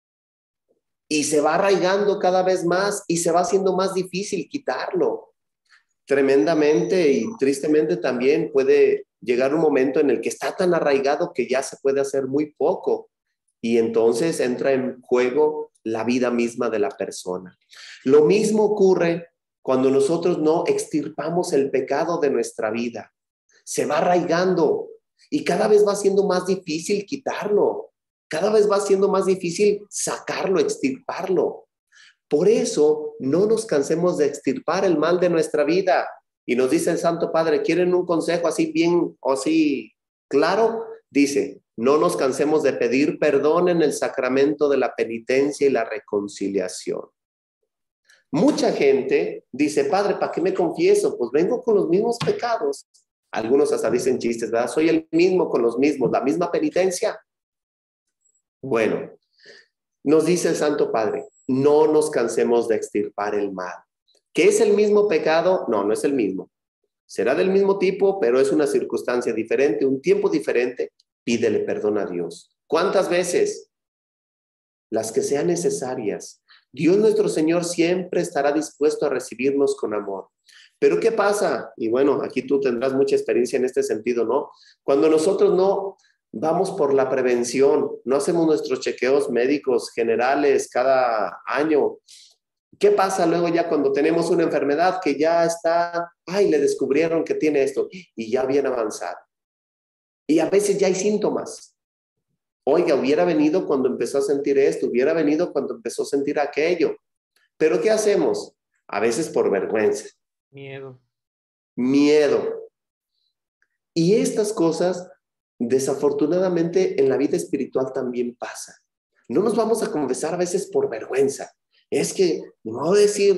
y se va arraigando cada vez más y se va haciendo más difícil quitarlo. Tremendamente y tristemente también puede llegar un momento en el que está tan arraigado que ya se puede hacer muy poco y entonces entra en juego la vida misma de la persona. Lo mismo ocurre cuando nosotros no extirpamos el pecado de nuestra vida. Se va arraigando y cada vez va siendo más difícil quitarlo. Cada vez va siendo más difícil sacarlo, extirparlo. Por eso no nos cansemos de extirpar el mal de nuestra vida. Y nos dice el Santo Padre, ¿quieren un consejo así bien o así claro? Dice, no nos cansemos de pedir perdón en el sacramento de la penitencia y la reconciliación. Mucha gente dice, Padre, ¿para qué me confieso? Pues vengo con los mismos pecados. Algunos hasta dicen chistes, ¿verdad? Soy el mismo con los mismos, la misma penitencia. Bueno, nos dice el Santo Padre, no nos cansemos de extirpar el mal. ¿Qué es el mismo pecado? No, no es el mismo. Será del mismo tipo, pero es una circunstancia diferente, un tiempo diferente. Pídele perdón a Dios. ¿Cuántas veces? Las que sean necesarias. Dios nuestro Señor siempre estará dispuesto a recibirnos con amor. Pero ¿qué pasa? Y bueno, aquí tú tendrás mucha experiencia en este sentido, ¿no? Cuando nosotros no vamos por la prevención, no hacemos nuestros chequeos médicos generales cada año. ¿Qué pasa luego ya cuando tenemos una enfermedad que ya está, ay, le descubrieron que tiene esto y ya bien avanzado? Y a veces ya hay síntomas. Oiga, hubiera venido cuando empezó a sentir esto, hubiera venido cuando empezó a sentir aquello. ¿Pero qué hacemos? A veces por vergüenza. Miedo. Y estas cosas, desafortunadamente, en la vida espiritual también pasan. No nos vamos a confesar a veces por vergüenza. Es que, ni modo de decir,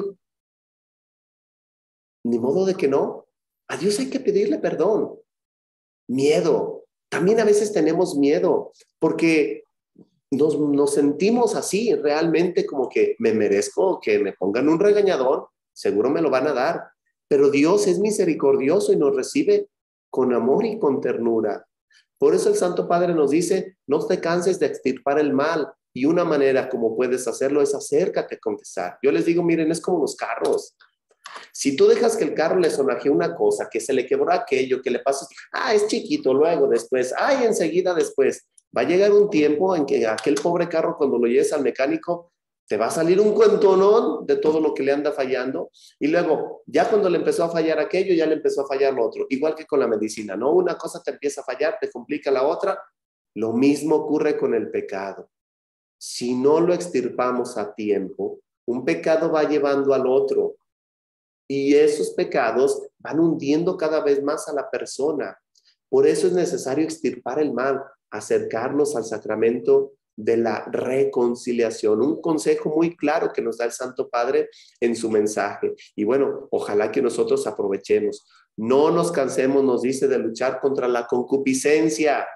ni modo de que no. A Dios hay que pedirle perdón. Miedo. También a veces tenemos miedo porque nos sentimos así realmente como que me merezco que me pongan un regañador. Seguro me lo van a dar. Pero Dios es misericordioso y nos recibe con amor y con ternura. Por eso el Santo Padre nos dice, no te canses de extirpar el mal. Y una manera como puedes hacerlo es acércate a confesar. Yo les digo, miren, es como los carros. Si tú dejas que el carro le sonajee una cosa, que se le quebró aquello, que le pasas, es chiquito, luego, después, enseguida después. Va a llegar un tiempo en que aquel pobre carro, cuando lo lleves al mecánico, te va a salir un cuentonón de todo lo que le anda fallando. Y luego, ya cuando le empezó a fallar aquello, ya le empezó a fallar lo otro. Igual que con la medicina, ¿no? Una cosa te empieza a fallar, te complica la otra. Lo mismo ocurre con el pecado. Si no lo extirpamos a tiempo, un pecado va llevando al otro. Y esos pecados van hundiendo cada vez más a la persona. Por eso es necesario extirpar el mal, acercarnos al sacramento de la reconciliación. Un consejo muy claro que nos da el Santo Padre en su mensaje. Y bueno, ojalá que nosotros aprovechemos. No nos cansemos, nos dice, de luchar contra la concupiscencia.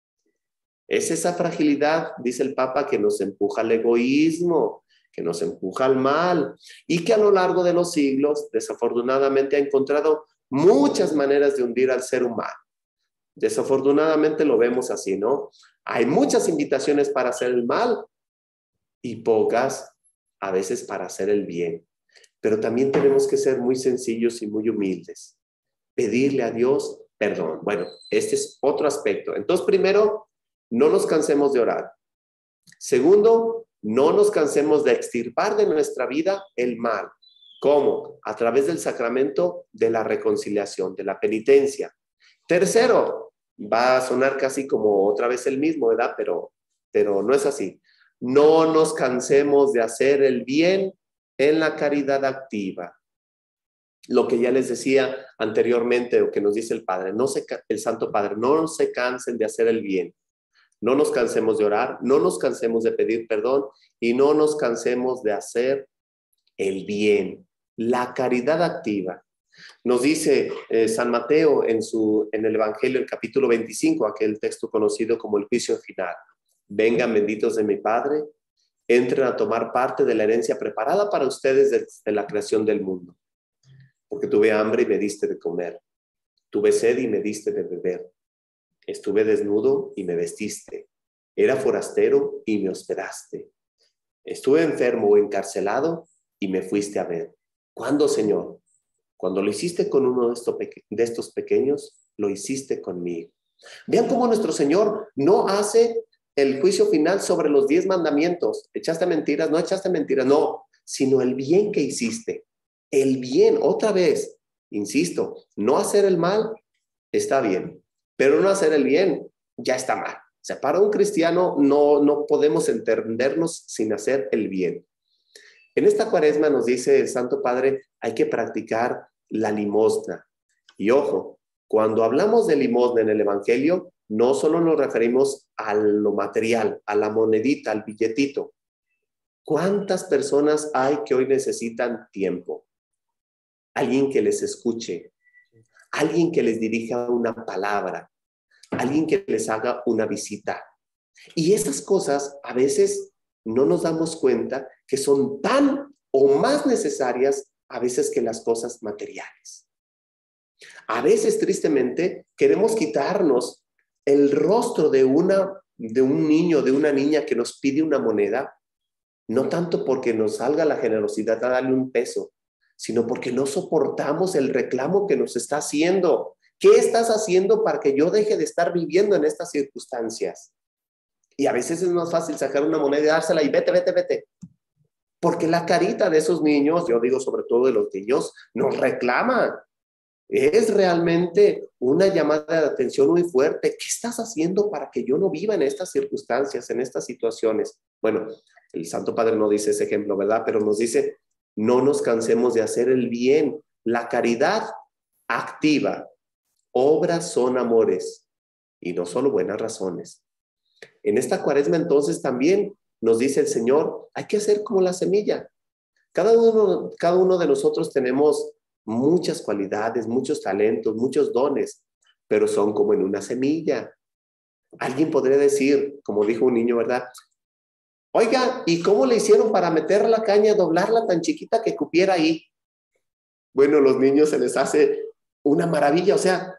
Es esa fragilidad, dice el Papa, que nos empuja al egoísmo, que nos empuja al mal y que a lo largo de los siglos, desafortunadamente, ha encontrado muchas maneras de hundir al ser humano. Desafortunadamente lo vemos así, ¿no? Hay muchas invitaciones para hacer el mal y pocas a veces para hacer el bien. Pero también tenemos que ser muy sencillos y muy humildes. Pedirle a Dios perdón. Bueno, este es otro aspecto. Entonces, primero, no nos cansemos de orar. Segundo, no nos cansemos de extirpar de nuestra vida el mal. ¿Cómo? A través del sacramento de la reconciliación, de la penitencia. Tercero, va a sonar casi como otra vez el mismo, ¿verdad? Pero no es así. No nos cansemos de hacer el bien en la caridad activa. Lo que ya les decía anteriormente, o que nos dice el Padre, el Santo Padre, no se cansen de hacer el bien. No nos cansemos de orar, no nos cansemos de pedir perdón y no nos cansemos de hacer el bien, la caridad activa. Nos dice San Mateo en el Evangelio, el capítulo 25, aquel texto conocido como el juicio final. Vengan benditos de mi Padre, entren a tomar parte de la herencia preparada para ustedes desde la creación del mundo. Porque tuve hambre y me diste de comer, tuve sed y me diste de beber. Estuve desnudo y me vestiste. Era forastero y me hospedaste. Estuve enfermo o encarcelado y me fuiste a ver. ¿Cuándo, Señor? Cuando lo hiciste con uno de estos pequeños, lo hiciste conmigo. Vean cómo nuestro Señor no hace el juicio final sobre los 10 mandamientos. ¿Echaste mentiras? No echaste mentiras, no, sino el bien que hiciste. El bien, otra vez, insisto, no hacer el mal está bien, pero no hacer el bien ya está mal. O sea, para un cristiano no podemos entendernos sin hacer el bien. En esta cuaresma nos dice el Santo Padre, hay que practicar la limosna. Y ojo, cuando hablamos de limosna en el Evangelio, no solo nos referimos a lo material, a la monedita, al billetito. ¿Cuántas personas hay que hoy necesitan tiempo? Alguien que les escuche, alguien que les dirija una palabra, alguien que les haga una visita. Y esas cosas a veces no nos damos cuenta que son tan o más necesarias a veces que las cosas materiales. A veces, tristemente, queremos quitarnos el rostro de un niño, de una niña que nos pide una moneda, no tanto porque nos salga la generosidad a darle un peso, sino porque no soportamos el reclamo que nos está haciendo. ¿Qué estás haciendo para que yo deje de estar viviendo en estas circunstancias? Y a veces es más fácil sacar una moneda y dársela y vete. Porque la carita de esos niños, yo digo sobre todo de los niños, nos reclama. Es realmente una llamada de atención muy fuerte. ¿Qué estás haciendo para que yo no viva en estas circunstancias, en estas situaciones? Bueno, el Santo Padre no dice ese ejemplo, ¿verdad? Pero nos dice, no nos cansemos de hacer el bien. La caridad activa. Obras son amores y no solo buenas razones. En esta cuaresma entonces también nos dice el Señor, hay que hacer como la semilla. Cada uno de nosotros tenemos muchas cualidades, muchos talentos, muchos dones, pero son como en una semilla. Alguien podría decir, como dijo un niño, ¿verdad? Oiga, ¿y cómo le hicieron para meter la caña, doblarla tan chiquita que cupiera ahí? Bueno, los niños se les hace una maravilla, o sea,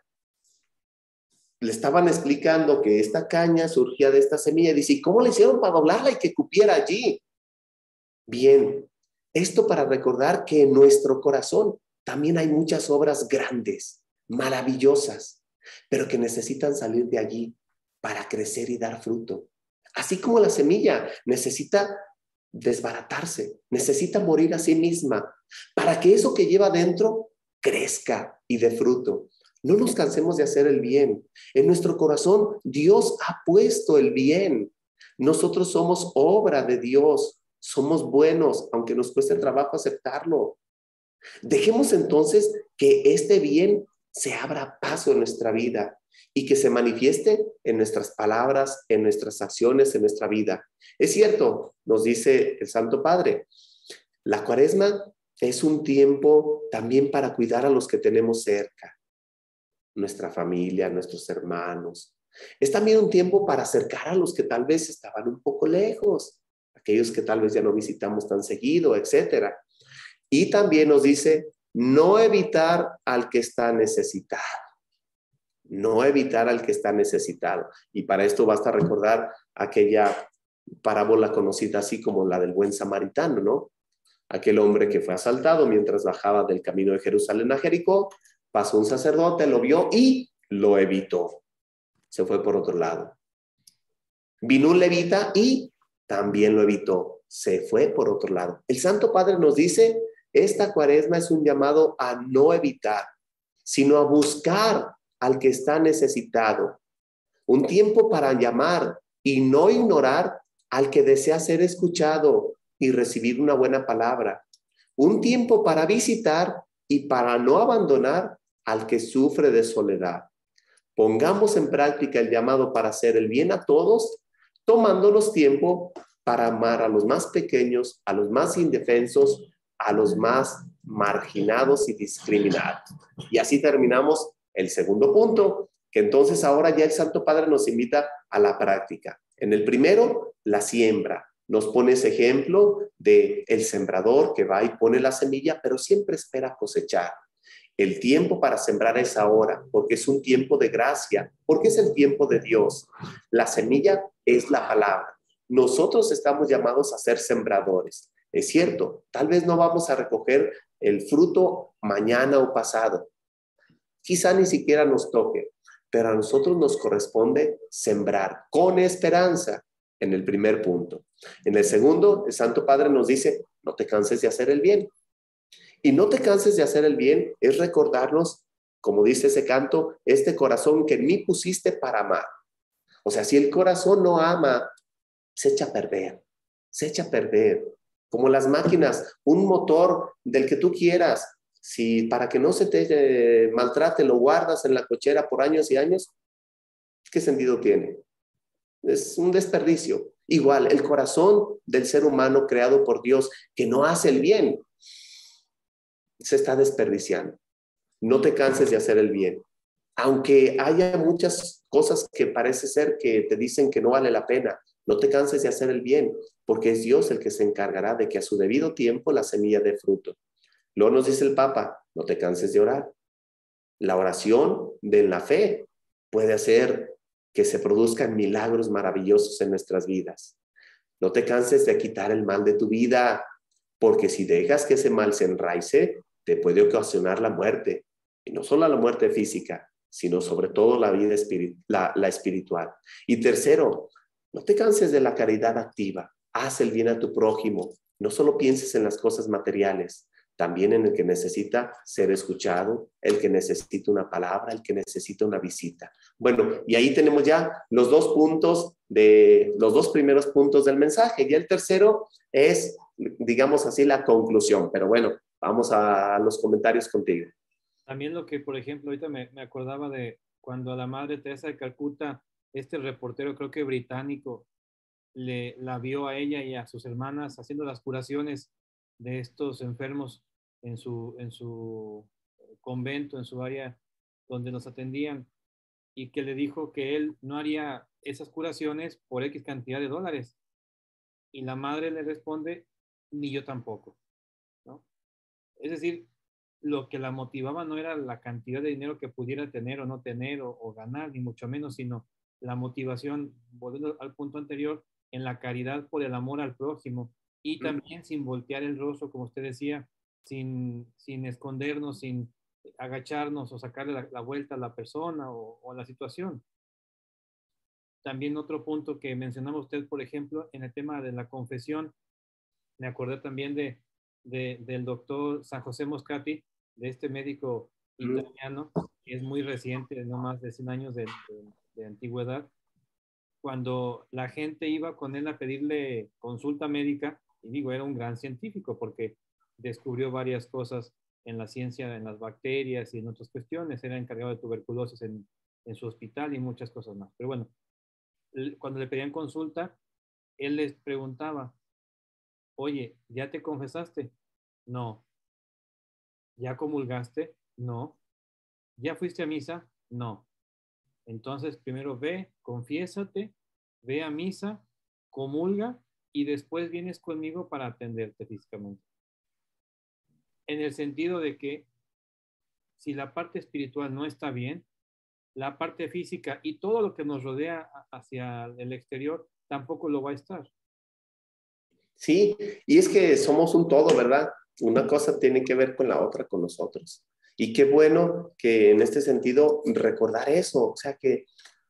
le estaban explicando que esta caña surgía de esta semilla. Dice, ¿y cómo le hicieron para doblarla y que cupiera allí? Bien, esto para recordar que en nuestro corazón también hay muchas obras grandes, maravillosas, pero que necesitan salir de allí para crecer y dar fruto. Así como la semilla necesita desbaratarse, necesita morir a sí misma, para que eso que lleva dentro crezca y dé fruto. No nos cansemos de hacer el bien. En nuestro corazón Dios ha puesto el bien. Nosotros somos obra de Dios. Somos buenos, aunque nos cueste trabajo aceptarlo. Dejemos entonces que este bien se abra paso en nuestra vida y que se manifieste en nuestras palabras, en nuestras acciones, en nuestra vida. Es cierto, nos dice el Santo Padre, la cuaresma es un tiempo también para cuidar a los que tenemos cerca, nuestra familia, nuestros hermanos. Es también un tiempo para acercar a los que tal vez estaban un poco lejos, aquellos que tal vez ya no visitamos tan seguido, etcétera. Y también nos dice, no evitar al que está necesitado. No evitar al que está necesitado. Y para esto basta recordar aquella parábola conocida así como la del buen samaritano, ¿no? Aquel hombre que fue asaltado mientras bajaba del camino de Jerusalén a Jericó, pasó un sacerdote, lo vio y lo evitó. Se fue por otro lado. Vino un levita y también lo evitó. Se fue por otro lado. El Santo Padre nos dice, esta cuaresma es un llamado a no evitar, sino a buscar al que está necesitado. Un tiempo para llamar y no ignorar al que desea ser escuchado y recibir una buena palabra. Un tiempo para visitar y para no abandonar al que sufre de soledad. Pongamos en práctica el llamado para hacer el bien a todos, tomándonos tiempo para amar a los más pequeños, a los más indefensos, a los más marginados y discriminados. Y así terminamos el segundo punto, que entonces ahora ya el Santo Padre nos invita a la práctica. En el primero, la siembra. Nos pone ese ejemplo de el sembrador que va y pone la semilla, pero siempre espera cosechar. El tiempo para sembrar es ahora, porque es un tiempo de gracia, porque es el tiempo de Dios. La semilla es la palabra. Nosotros estamos llamados a ser sembradores. Es cierto, tal vez no vamos a recoger el fruto mañana o pasado. Quizá ni siquiera nos toque, pero a nosotros nos corresponde sembrar con esperanza en el primer punto. En el segundo, el Santo Padre nos dice, no te canses de hacer el bien. Y no te canses de hacer el bien, es recordarnos, como dice ese canto, este corazón que en mí pusiste para amar. O sea, si el corazón no ama, se echa a perder, se echa a perder. Como las máquinas, un motor del que tú quieras, si para que no se te maltrate lo guardas en la cochera por años y años, ¿qué sentido tiene? Es un desperdicio. Igual, el corazón del ser humano creado por Dios que no hace el bien, se está desperdiciando. No te canses de hacer el bien. Aunque haya muchas cosas que parece ser que te dicen que no vale la pena, no te canses de hacer el bien, porque es Dios el que se encargará de que a su debido tiempo la semilla dé fruto. Luego nos dice el Papa, no te canses de orar. La oración de la fe puede hacer que se produzcan milagros maravillosos en nuestras vidas. No te canses de quitar el mal de tu vida, porque si dejas que ese mal se enraice, te puede ocasionar la muerte. Y no solo la muerte física, sino sobre todo la vida la espiritual. Y tercero, no te canses de la caridad activa. Haz el bien a tu prójimo. No solo pienses en las cosas materiales, también en el que necesita ser escuchado, el que necesita una palabra, el que necesita una visita. Bueno, y ahí tenemos ya los dos primeros puntos del mensaje. Y el tercero es, digamos así, la conclusión. Pero bueno, vamos a los comentarios contigo. También lo que, por ejemplo, ahorita me acordaba de cuando a la Madre Teresa de Calcuta, este reportero, creo que británico, la vio a ella y a sus hermanas haciendo las curaciones de estos enfermos en su convento, en su área donde los atendían, y que le dijo que él no haría esas curaciones por X cantidad de dólares. Y la madre le responde, ni yo tampoco, ¿no? Es decir, lo que la motivaba no era la cantidad de dinero que pudiera tener o no tener o ganar, ni mucho menos, sino la motivación, volviendo al punto anterior, en la caridad por el amor al prójimo y también sin voltear el rostro, como usted decía, sin escondernos, sin agacharnos o sacarle la vuelta a la persona o a la situación. También otro punto que mencionaba usted, por ejemplo, en el tema de la confesión, me acordé también del doctor San José Moscati, de este médico italiano, que es muy reciente, no más de 100 años de antigüedad, cuando la gente iba con él a pedirle consulta médica, y digo, era un gran científico porque descubrió varias cosas en la ciencia, en las bacterias y en otras cuestiones, era encargado de tuberculosis en su hospital y muchas cosas más. Pero bueno, cuando le pedían consulta, él les preguntaba, oye, ¿ya te confesaste? No. ¿Ya comulgaste? No. ¿Ya fuiste a misa? No. Entonces, primero ve, confiésate, ve a misa, comulga y después vienes conmigo para atenderte físicamente. En el sentido de que si la parte espiritual no está bien, la parte física y todo lo que nos rodea hacia el exterior tampoco lo va a estar. Sí, y es que somos un todo, ¿verdad? Una cosa tiene que ver con la otra, con nosotros. Y qué bueno que en este sentido recordar eso, o sea que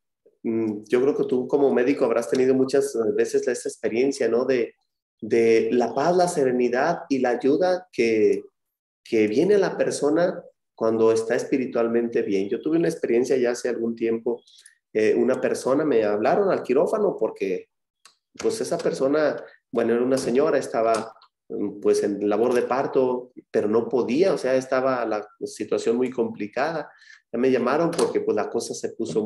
yo creo que tú como médico habrás tenido muchas veces esa experiencia, ¿no? De la paz, la serenidad y la ayuda que viene a la persona cuando está espiritualmente bien. Yo tuve una experiencia ya hace algún tiempo, una persona me hablaron al quirófano porque pues esa persona, bueno, era una señora, estaba pues en labor de parto, pero no podía, o sea, estaba la situación muy complicada. Ya me llamaron porque pues la cosa se puso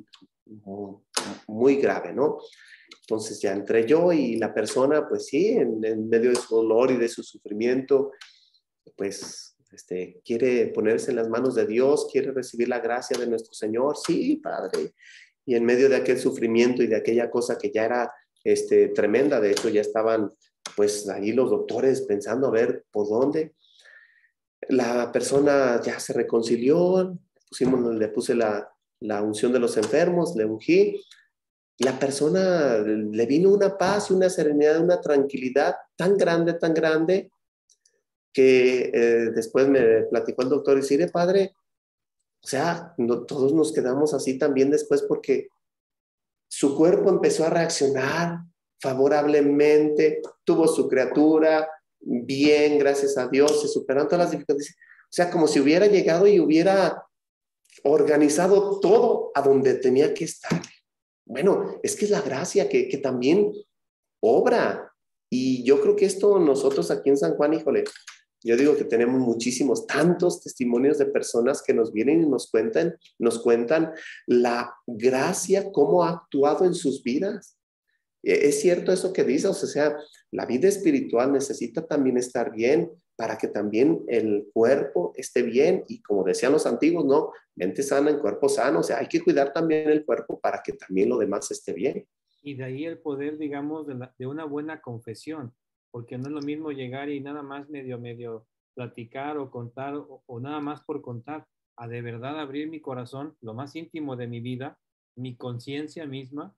muy grave, ¿no? Entonces ya entré yo y la persona, pues sí, en medio de su dolor y de su sufrimiento, pues quiere ponerse en las manos de Dios, quiere recibir la gracia de nuestro Señor. Sí, Padre. Y en medio de aquel sufrimiento y de aquella cosa que ya era tremenda, de hecho ya estaban pues ahí los doctores pensando a ver por dónde. La persona ya se reconcilió, le puse la unción de los enfermos, le ungí. La persona le vino una paz y una serenidad, una tranquilidad tan grande, que después me platicó el doctor y dice, padre, o sea, todos nos quedamos así también después porque su cuerpo empezó a reaccionar favorablemente, tuvo su criatura, bien, gracias a Dios, se superan todas las dificultades. O sea, como si hubiera llegado y hubiera organizado todo a donde tenía que estar. Bueno, es que es la gracia que también obra. Y yo creo que esto nosotros aquí en San Juan, híjole, yo digo que tenemos muchísimos, tantos testimonios de personas que nos vienen y nos cuentan la gracia, cómo ha actuado en sus vidas. Es cierto eso que dices, o sea, la vida espiritual necesita también estar bien para que también el cuerpo esté bien y como decían los antiguos, ¿no? Mente sana en cuerpo sano, o sea, hay que cuidar también el cuerpo para que también lo demás esté bien. Y de ahí el poder, digamos, de una buena confesión, porque no es lo mismo llegar y nada más medio platicar o contar o nada más por contar, a de verdad abrir mi corazón, lo más íntimo de mi vida, mi conciencia misma,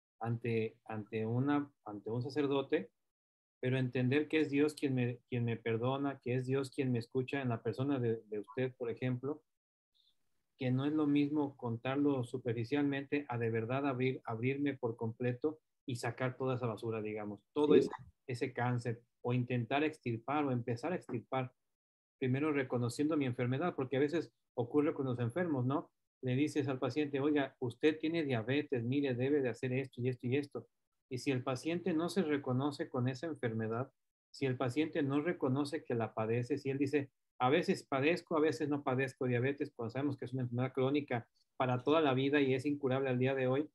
ante un sacerdote, pero entender que es Dios quien me perdona, que es Dios quien me escucha en la persona de usted, por ejemplo, que no es lo mismo contarlo superficialmente a de verdad abrirme por completo y sacar toda esa basura, digamos, todo Sí. ese cáncer, o intentar extirpar o empezar a extirpar, primero reconociendo mi enfermedad, porque a veces ocurre con los enfermos, ¿no? Le dices al paciente, oiga, usted tiene diabetes, mire, debe de hacer esto y esto y esto. Y si el paciente no se reconoce con esa enfermedad, si el paciente no reconoce que la padece, si él dice, a veces padezco, a veces no padezco diabetes, cuando sabemos que es una enfermedad crónica para toda la vida y es incurable al día de hoy,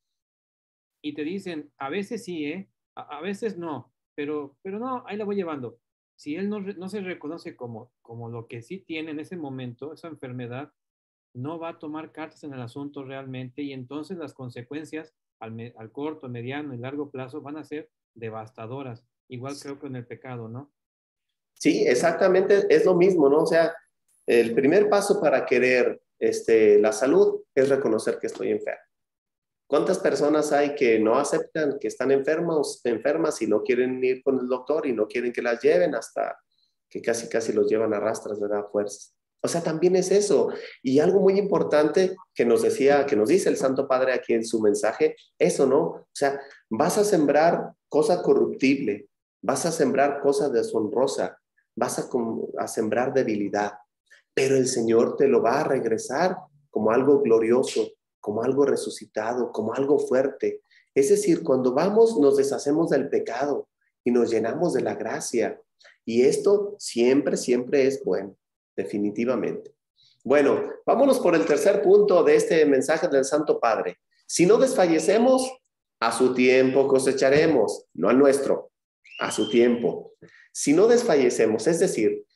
y te dicen, a veces sí, a veces no, pero no, ahí la voy llevando. Si él no se reconoce como lo que sí tiene en ese momento, esa enfermedad, no va a tomar cartas en el asunto realmente y entonces las consecuencias al corto, mediano y largo plazo van a ser devastadoras. Igual creo que en el pecado, ¿no? Sí, exactamente, es lo mismo, ¿no? O sea, el primer paso para querer la salud es reconocer que estoy enfermo. ¿Cuántas personas hay que no aceptan que están enfermas y no quieren ir con el doctor y no quieren que las lleven hasta que casi los llevan a rastras, ¿verdad? Fuerzas. O sea, también es eso. Y algo muy importante que nos dice el Santo Padre aquí en su mensaje, eso, ¿no? O sea, vas a sembrar cosa corruptible, vas a sembrar cosa deshonrosa, vas a sembrar debilidad, pero el Señor te lo va a regresar como algo glorioso, como algo resucitado, como algo fuerte. Es decir, cuando vamos, nos deshacemos del pecado y nos llenamos de la gracia. Y esto siempre es bueno, definitivamente. Bueno, vámonos por el tercer punto de este mensaje del Santo Padre. Si no desfallecemos, a su tiempo cosecharemos, no al nuestro, a su tiempo. Si no desfallecemos, es decir,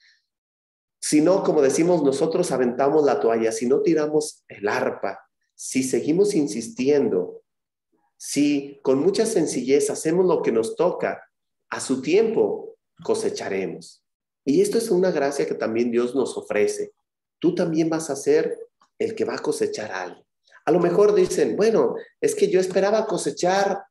si no, como decimos nosotros, aventamos la toalla, si no tiramos el arpa, si seguimos insistiendo, si con mucha sencillez hacemos lo que nos toca, a su tiempo cosecharemos. Y esto es una gracia que también Dios nos ofrece. Tú también vas a ser el que va a cosechar algo. A lo mejor dicen, bueno, es que yo esperaba cosechar,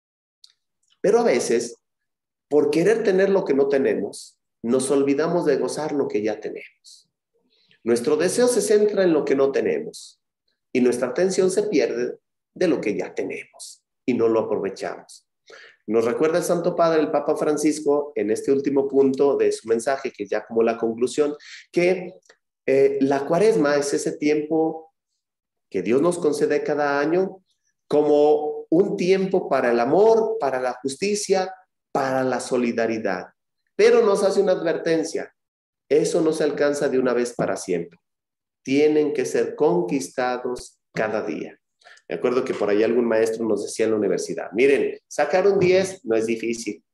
pero a veces, por querer tener lo que no tenemos, nos olvidamos de gozar lo que ya tenemos. Nuestro deseo se centra en lo que no tenemos y nuestra atención se pierde de lo que ya tenemos y no lo aprovechamos. Nos recuerda el Santo Padre, el Papa Francisco, en este último punto de su mensaje, que ya como la conclusión, que la Cuaresma es ese tiempo que Dios nos concede cada año como un tiempo para el amor, para la justicia, para la solidaridad. Pero nos hace una advertencia. Eso no se alcanza de una vez para siempre. Tienen que ser conquistados cada día. Me acuerdo que por ahí algún maestro nos decía en la universidad, miren, sacar un 10 no es difícil.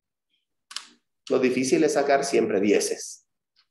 Lo difícil es sacar siempre 10.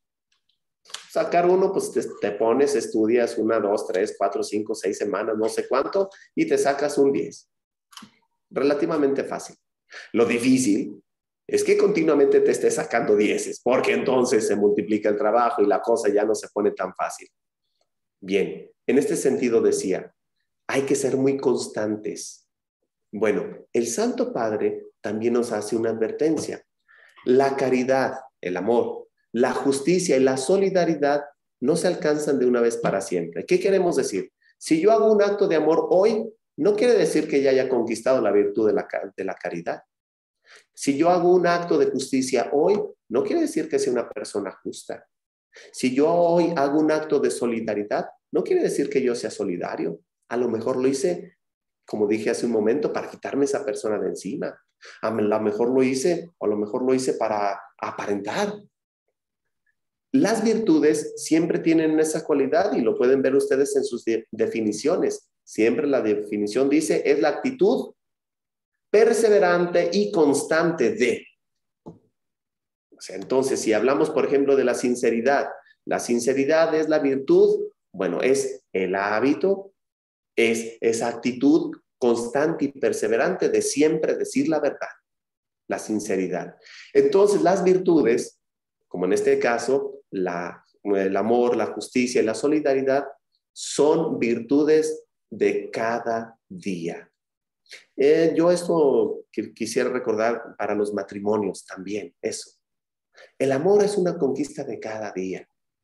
Sacar uno, pues te pones, estudias 1, 2, 3, 4, 5, 6 semanas, no sé cuánto, y te sacas un 10. Relativamente fácil. Lo difícil es que continuamente te estés sacando 10, porque entonces se multiplica el trabajo y la cosa ya no se pone tan fácil. Bien, en este sentido decía, hay que ser muy constantes. Bueno, el Santo Padre también nos hace una advertencia. La caridad, el amor, la justicia y la solidaridad no se alcanzan de una vez para siempre. ¿Qué queremos decir? Si yo hago un acto de amor hoy, no quiere decir que ya haya conquistado la virtud de la caridad. Si yo hago un acto de justicia hoy, no quiere decir que sea una persona justa. Si yo hoy hago un acto de solidaridad, no quiere decir que yo sea solidario. A lo mejor lo hice, como dije hace un momento, para quitarme esa persona de encima. A lo mejor lo hice, o a lo mejor lo hice para aparentar. Las virtudes siempre tienen esa cualidad y lo pueden ver ustedes en sus definiciones. Siempre la definición dice, es la actitud perseverante y constante de. O sea, entonces, si hablamos, por ejemplo, de la sinceridad es la virtud, bueno, es el hábito, es esa actitud constante y perseverante de siempre decir la verdad, la sinceridad. Entonces, las virtudes, como en este caso, el amor, la justicia y la solidaridad, son virtudes de cada día. Yo esto quisiera recordar para los matrimonios también, eso. El amor es una conquista de cada día.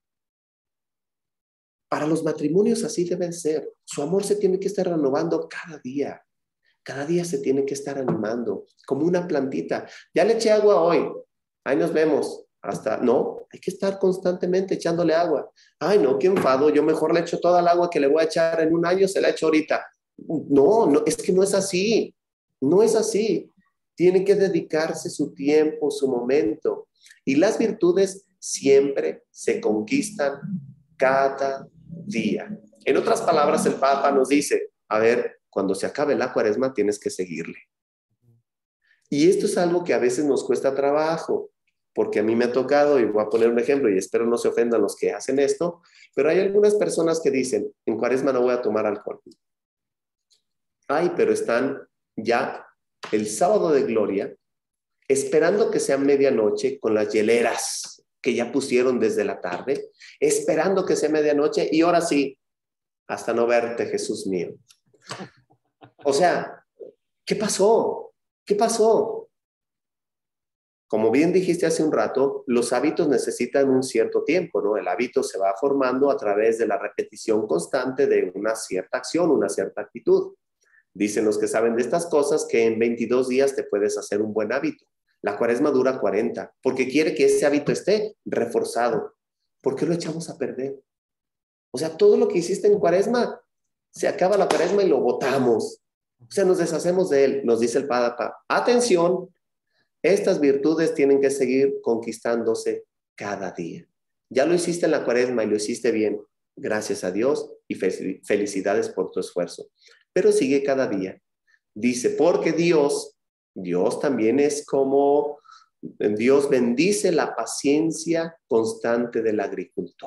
Para los matrimonios así debe ser. Su amor se tiene que estar renovando cada día. Cada día se tiene que estar animando, como una plantita. Ya le eché agua hoy. Ahí nos vemos. No, hay que estar constantemente echándole agua. Ay, no, qué enfado. Yo mejor le echo toda el agua que le voy a echar en un año, se la echo ahorita. No, no, es que no es así. No es así. Tiene que dedicarse su tiempo, su momento. Y las virtudes siempre se conquistan cada día. En otras palabras, el Papa nos dice, a ver, cuando se acabe la cuaresma tienes que seguirle. Y esto es algo que a veces nos cuesta trabajo, porque a mí me ha tocado, y voy a poner un ejemplo, y espero no se ofendan los que hacen esto, pero hay algunas personas que dicen, en cuaresma no voy a tomar alcohol. Ay, pero están ya el sábado de gloria, esperando que sea medianoche con las hieleras que ya pusieron desde la tarde, esperando que sea medianoche, y ahora sí, hasta no verte, Jesús mío. O sea, ¿qué pasó? ¿Qué pasó? Como bien dijiste hace un rato, los hábitos necesitan un cierto tiempo, ¿no? El hábito se va formando a través de la repetición constante de una cierta acción, una cierta actitud. Dicen los que saben de estas cosas que en 22 días te puedes hacer un buen hábito. La cuaresma dura 40, porque quiere que ese hábito esté reforzado. ¿Por qué lo echamos a perder? O sea, todo lo que hiciste en cuaresma, se acaba la cuaresma y lo botamos. O sea, nos deshacemos de él. Nos dice el Papa, atención, estas virtudes tienen que seguir conquistándose cada día. Ya lo hiciste en la cuaresma y lo hiciste bien. Gracias a Dios y felicidades por tu esfuerzo. Pero sigue cada día. Dice, porque Dios también es como, Dios bendice la paciencia constante del agricultor.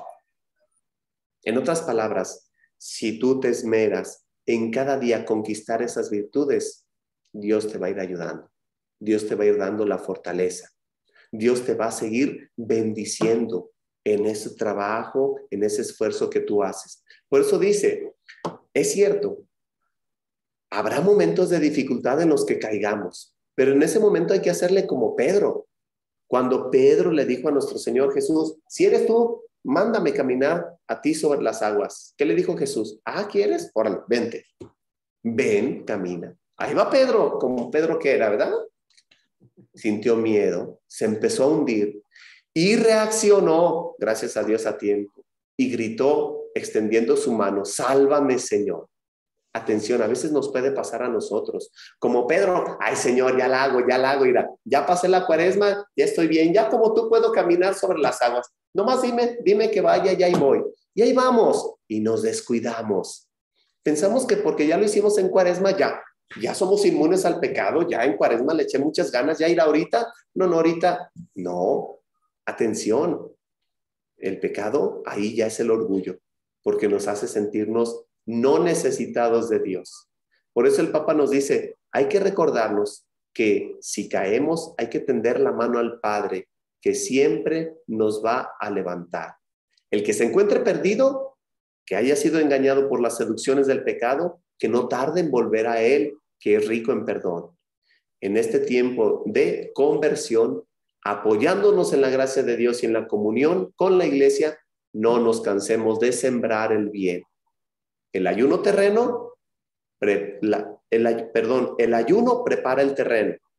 En otras palabras, si tú te esmeras en cada día conquistar esas virtudes, Dios te va a ir ayudando. Dios te va a ir dando la fortaleza. Dios te va a seguir bendiciendo en ese trabajo, en ese esfuerzo que tú haces. Por eso dice, es cierto, habrá momentos de dificultad en los que caigamos, pero en ese momento hay que hacerle como Pedro. Cuando Pedro le dijo a nuestro Señor Jesús, si eres tú, mándame caminar a ti sobre las aguas. ¿Qué le dijo Jesús? ¿Quieres? Órale, vente. Ven, camina. Ahí va Pedro, como Pedro que era, ¿verdad? Sintió miedo, se empezó a hundir y reaccionó, gracias a Dios, a tiempo. Y gritó, extendiendo su mano, sálvame, Señor. Atención, a veces nos puede pasar a nosotros. Como Pedro, ay Señor, ya la hago, mira, ya pasé la cuaresma, ya estoy bien, ya como tú puedo caminar sobre las aguas. Nomás dime que vaya, ya ahí voy. Y ahí vamos. Y nos descuidamos. Pensamos que porque ya lo hicimos en cuaresma, ya somos inmunes al pecado, ya en cuaresma le eché muchas ganas, ya ir ahorita. No, ahorita. No, atención. El pecado, ahí ya es el orgullo, porque nos hace sentirnos no necesitados de Dios. Por eso el Papa nos dice, hay que recordarnos que si caemos, hay que tender la mano al Padre, que siempre nos va a levantar. El que se encuentre perdido, que haya sido engañado por las seducciones del pecado, que no tarde en volver a Él, que es rico en perdón. En este tiempo de conversión, apoyándonos en la gracia de Dios y en la comunión con la iglesia, no nos cansemos de sembrar el bien. El ayuno terreno, el ayuno prepara el terreno,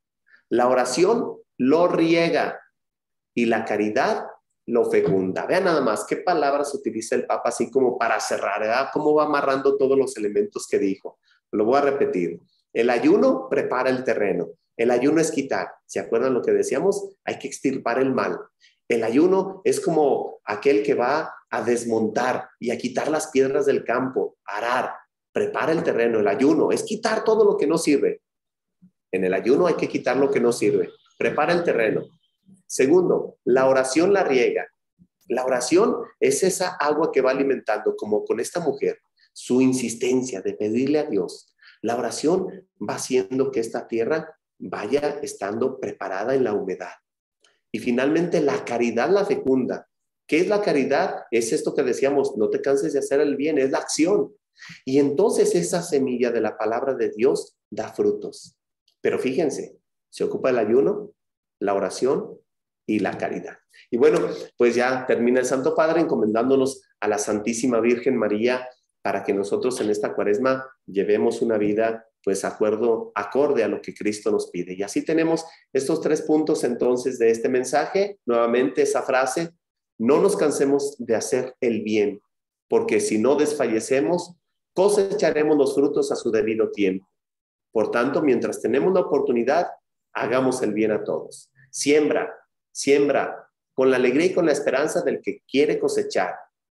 La oración lo riega y la caridad lo fecunda. Vean nada más qué palabras utiliza el Papa así como para cerrar, ¿verdad? Cómo va amarrando todos los elementos que dijo. Lo voy a repetir. El ayuno prepara el terreno. El ayuno es quitar. ¿Se acuerdan lo que decíamos? Hay que extirpar el mal. El ayuno es como aquel que va a desmontar y a quitar las piedras del campo, arar, prepara el terreno. El ayuno es quitar todo lo que no sirve. En el ayuno hay que quitar lo que no sirve. Prepara el terreno. Segundo, la oración la riega. La oración es esa agua que va alimentando, como con esta mujer, su insistencia de pedirle a Dios. La oración va haciendo que esta tierra vaya estando preparada en la humedad. Y finalmente la caridad la fecunda. ¿Qué es la caridad? Es esto que decíamos, no te canses de hacer el bien, es la acción. Y entonces esa semilla de la palabra de Dios da frutos. Pero fíjense, se ocupa el ayuno, la oración y la caridad. Y bueno, pues ya termina el Santo Padre encomendándonos a la Santísima Virgen María para que nosotros en esta cuaresma llevemos una vida pues acorde a lo que Cristo nos pide. Y así tenemos estos 3 puntos entonces de este mensaje. Nuevamente esa frase, no nos cansemos de hacer el bien, porque si no desfallecemos, cosecharemos los frutos a su debido tiempo. Por tanto, mientras tenemos la oportunidad, hagamos el bien a todos. Siembra, siembra con la alegría y con la esperanza del que quiere cosechar.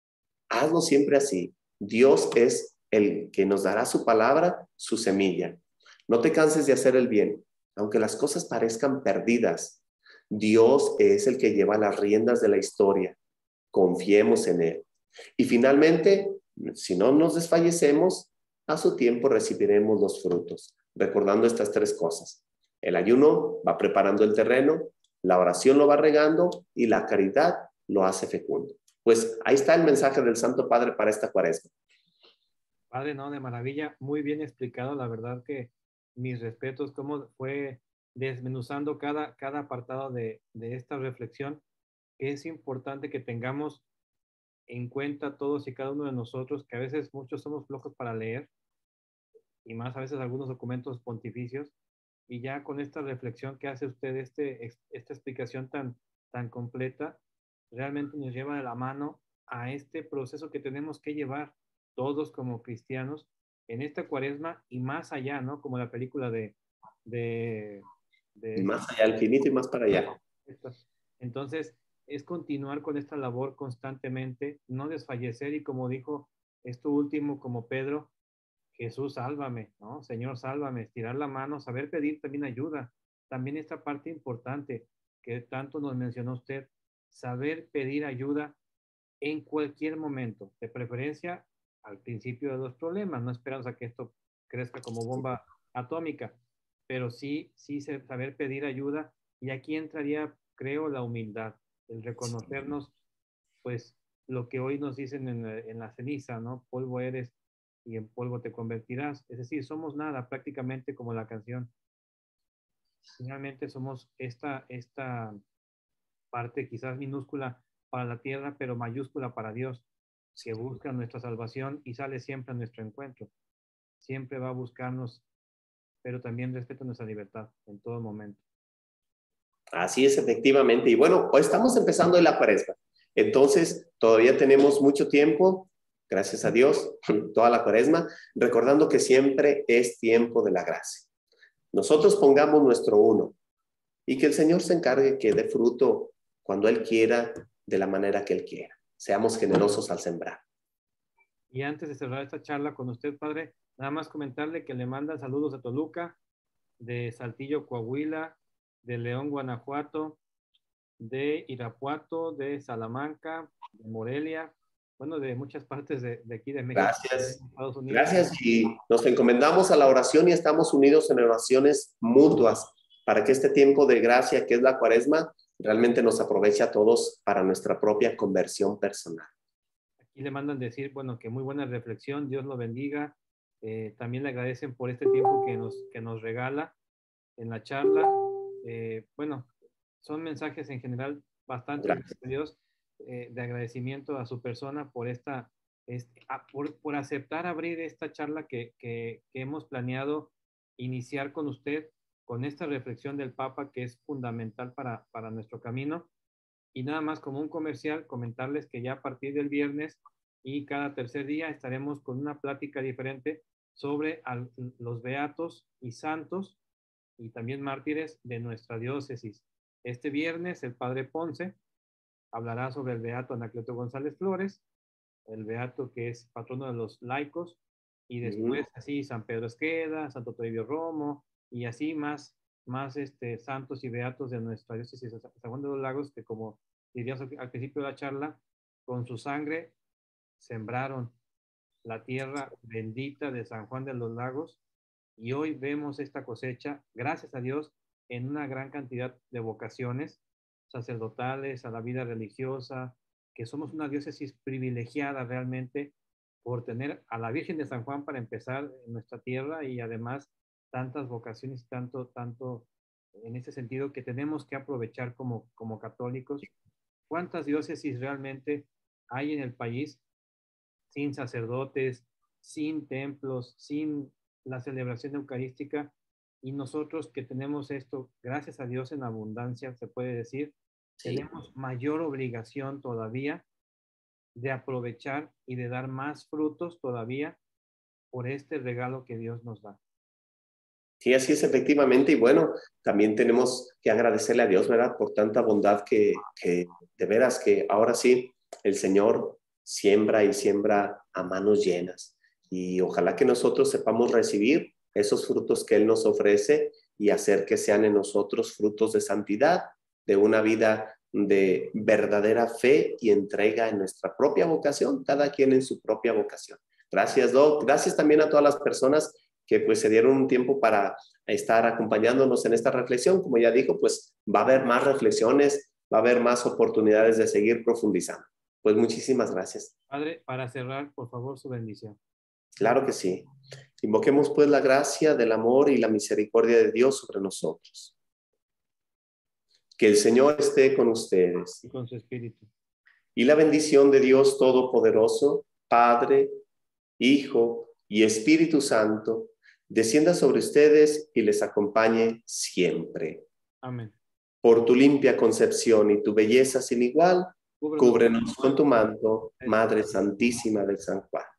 Hazlo siempre así. Dios es el que nos dará su palabra, su semilla. No te canses de hacer el bien, aunque las cosas parezcan perdidas. Dios es el que lleva las riendas de la historia. Confiemos en Él. Y finalmente, si no nos desfallecemos, a su tiempo recibiremos los frutos. Recordando estas 3 cosas. El ayuno va preparando el terreno, la oración lo va regando y la caridad lo hace fecundo. Pues ahí está el mensaje del Santo Padre para esta cuaresma. Padre, no, de maravilla, muy bien explicado, la verdad que mis respetos, cómo fue desmenuzando cada apartado de esta reflexión. Es importante que tengamos en cuenta todos y cada uno de nosotros, que a veces muchos somos flojos para leer, y más a veces algunos documentos pontificios, y ya con esta reflexión que hace usted, esta explicación tan completa, realmente nos lleva de la mano a este proceso que tenemos que llevar todos como cristianos en esta cuaresma y más allá, ¿no? Como la película de, Y de más allá, al finito y más para allá. entonces, es continuar con esta labor constantemente, no desfallecer y como dijo esto último, como Pedro, Jesús, sálvame, ¿no? Señor, sálvame, estirar la mano, saber pedir también ayuda. También esta parte importante que tanto nos mencionó usted, saber pedir ayuda en cualquier momento, de preferencia al principio de los problemas, no esperamos a que esto crezca como bomba atómica, pero sí saber pedir ayuda y aquí entraría, creo, la humildad, el reconocernos, pues, lo que hoy nos dicen en la ceniza, ¿no? Polvo eres y en polvo te convertirás. Es decir, somos nada, prácticamente como la canción. Finalmente somos esta parte quizás minúscula para la tierra, pero mayúscula para Dios, que busca nuestra salvación y sale siempre a nuestro encuentro. Siempre va a buscarnos, pero también respeta nuestra libertad en todo momento. Así es, efectivamente. Y bueno, hoy estamos empezando la cuaresma. Entonces, todavía tenemos mucho tiempo, gracias a Dios, toda la cuaresma, recordando que siempre es tiempo de la gracia. Nosotros pongamos nuestro uno y que el Señor se encargue que dé fruto cuando Él quiera, de la manera que Él quiera. Seamos generosos al sembrar. Y antes de cerrar esta charla con usted, padre, nada más comentarle que le manda saludos de Toluca, de Saltillo, Coahuila, de León, Guanajuato, de Irapuato, de Salamanca, de Morelia, bueno, de muchas partes de aquí de México, Gracias. Estados Unidos. Gracias y nos encomendamos a la oración y estamos unidos en oraciones mutuas para que este tiempo de gracia que es la cuaresma realmente nos aproveche a todos para nuestra propia conversión personal. Aquí le mandan decir, bueno, que muy buena reflexión, Dios lo bendiga. También le agradecen por este tiempo que nos regala en la charla. Bueno, son mensajes en general bastante Gracias. de Dios, de agradecimiento a su persona por por aceptar abrir esta charla que hemos planeado iniciar con usted con esta reflexión del Papa que es fundamental para nuestro camino. Y nada más como un comercial, comentarles que ya a partir del viernes y cada tercer día estaremos con una plática diferente sobre los beatos y santos y también mártires de nuestra diócesis. Este viernes el padre Ponce hablará sobre el beato Anacleto González Flores, el beato que es patrono de los laicos, y después así San Pedro Esqueda, Santo Toribio Romo, y así más santos y beatos de nuestra diócesis de San Juan de los Lagos, que como diríamos al principio de la charla, con su sangre sembraron la tierra bendita de San Juan de los Lagos, y hoy vemos esta cosecha, gracias a Dios, en una gran cantidad de vocaciones sacerdotales, a la vida religiosa, que somos una diócesis privilegiada realmente por tener a la Virgen de San Juan para empezar en nuestra tierra y además tantas vocaciones, tanto en ese sentido que tenemos que aprovechar como católicos. ¿Cuántas diócesis realmente hay en el país sin sacerdotes, sin templos, sin la celebración eucarística? Y nosotros que tenemos esto, gracias a Dios, en abundancia, se puede decir, sí, tenemos mayor obligación todavía de aprovechar y de dar más frutos todavía por este regalo que Dios nos da. Sí, así es, efectivamente. Y bueno, también tenemos que agradecerle a Dios, ¿verdad? Por tanta bondad que de veras que ahora sí el Señor siembra y siembra a manos llenas. Y ojalá que nosotros sepamos recibir esos frutos que Él nos ofrece y hacer que sean en nosotros frutos de santidad, de una vida de verdadera fe y entrega en nuestra propia vocación, cada quien en su propia vocación. Gracias, Doc. Gracias también a todas las personas que pues se dieron un tiempo para estar acompañándonos en esta reflexión. Como ya dijo, pues va a haber más reflexiones, va a haber más oportunidades de seguir profundizando. Pues muchísimas gracias. Padre, para cerrar, por favor, su bendición. Claro que sí. Invoquemos pues la gracia del amor y la misericordia de Dios sobre nosotros. Que el Señor esté con ustedes. Y con su espíritu. Y la bendición de Dios Todopoderoso, Padre, Hijo y Espíritu Santo, descienda sobre ustedes y les acompañe siempre. Amén. Por tu limpia concepción y tu belleza sin igual, cúbrenos con tu manto, Madre Santísima de San Juan.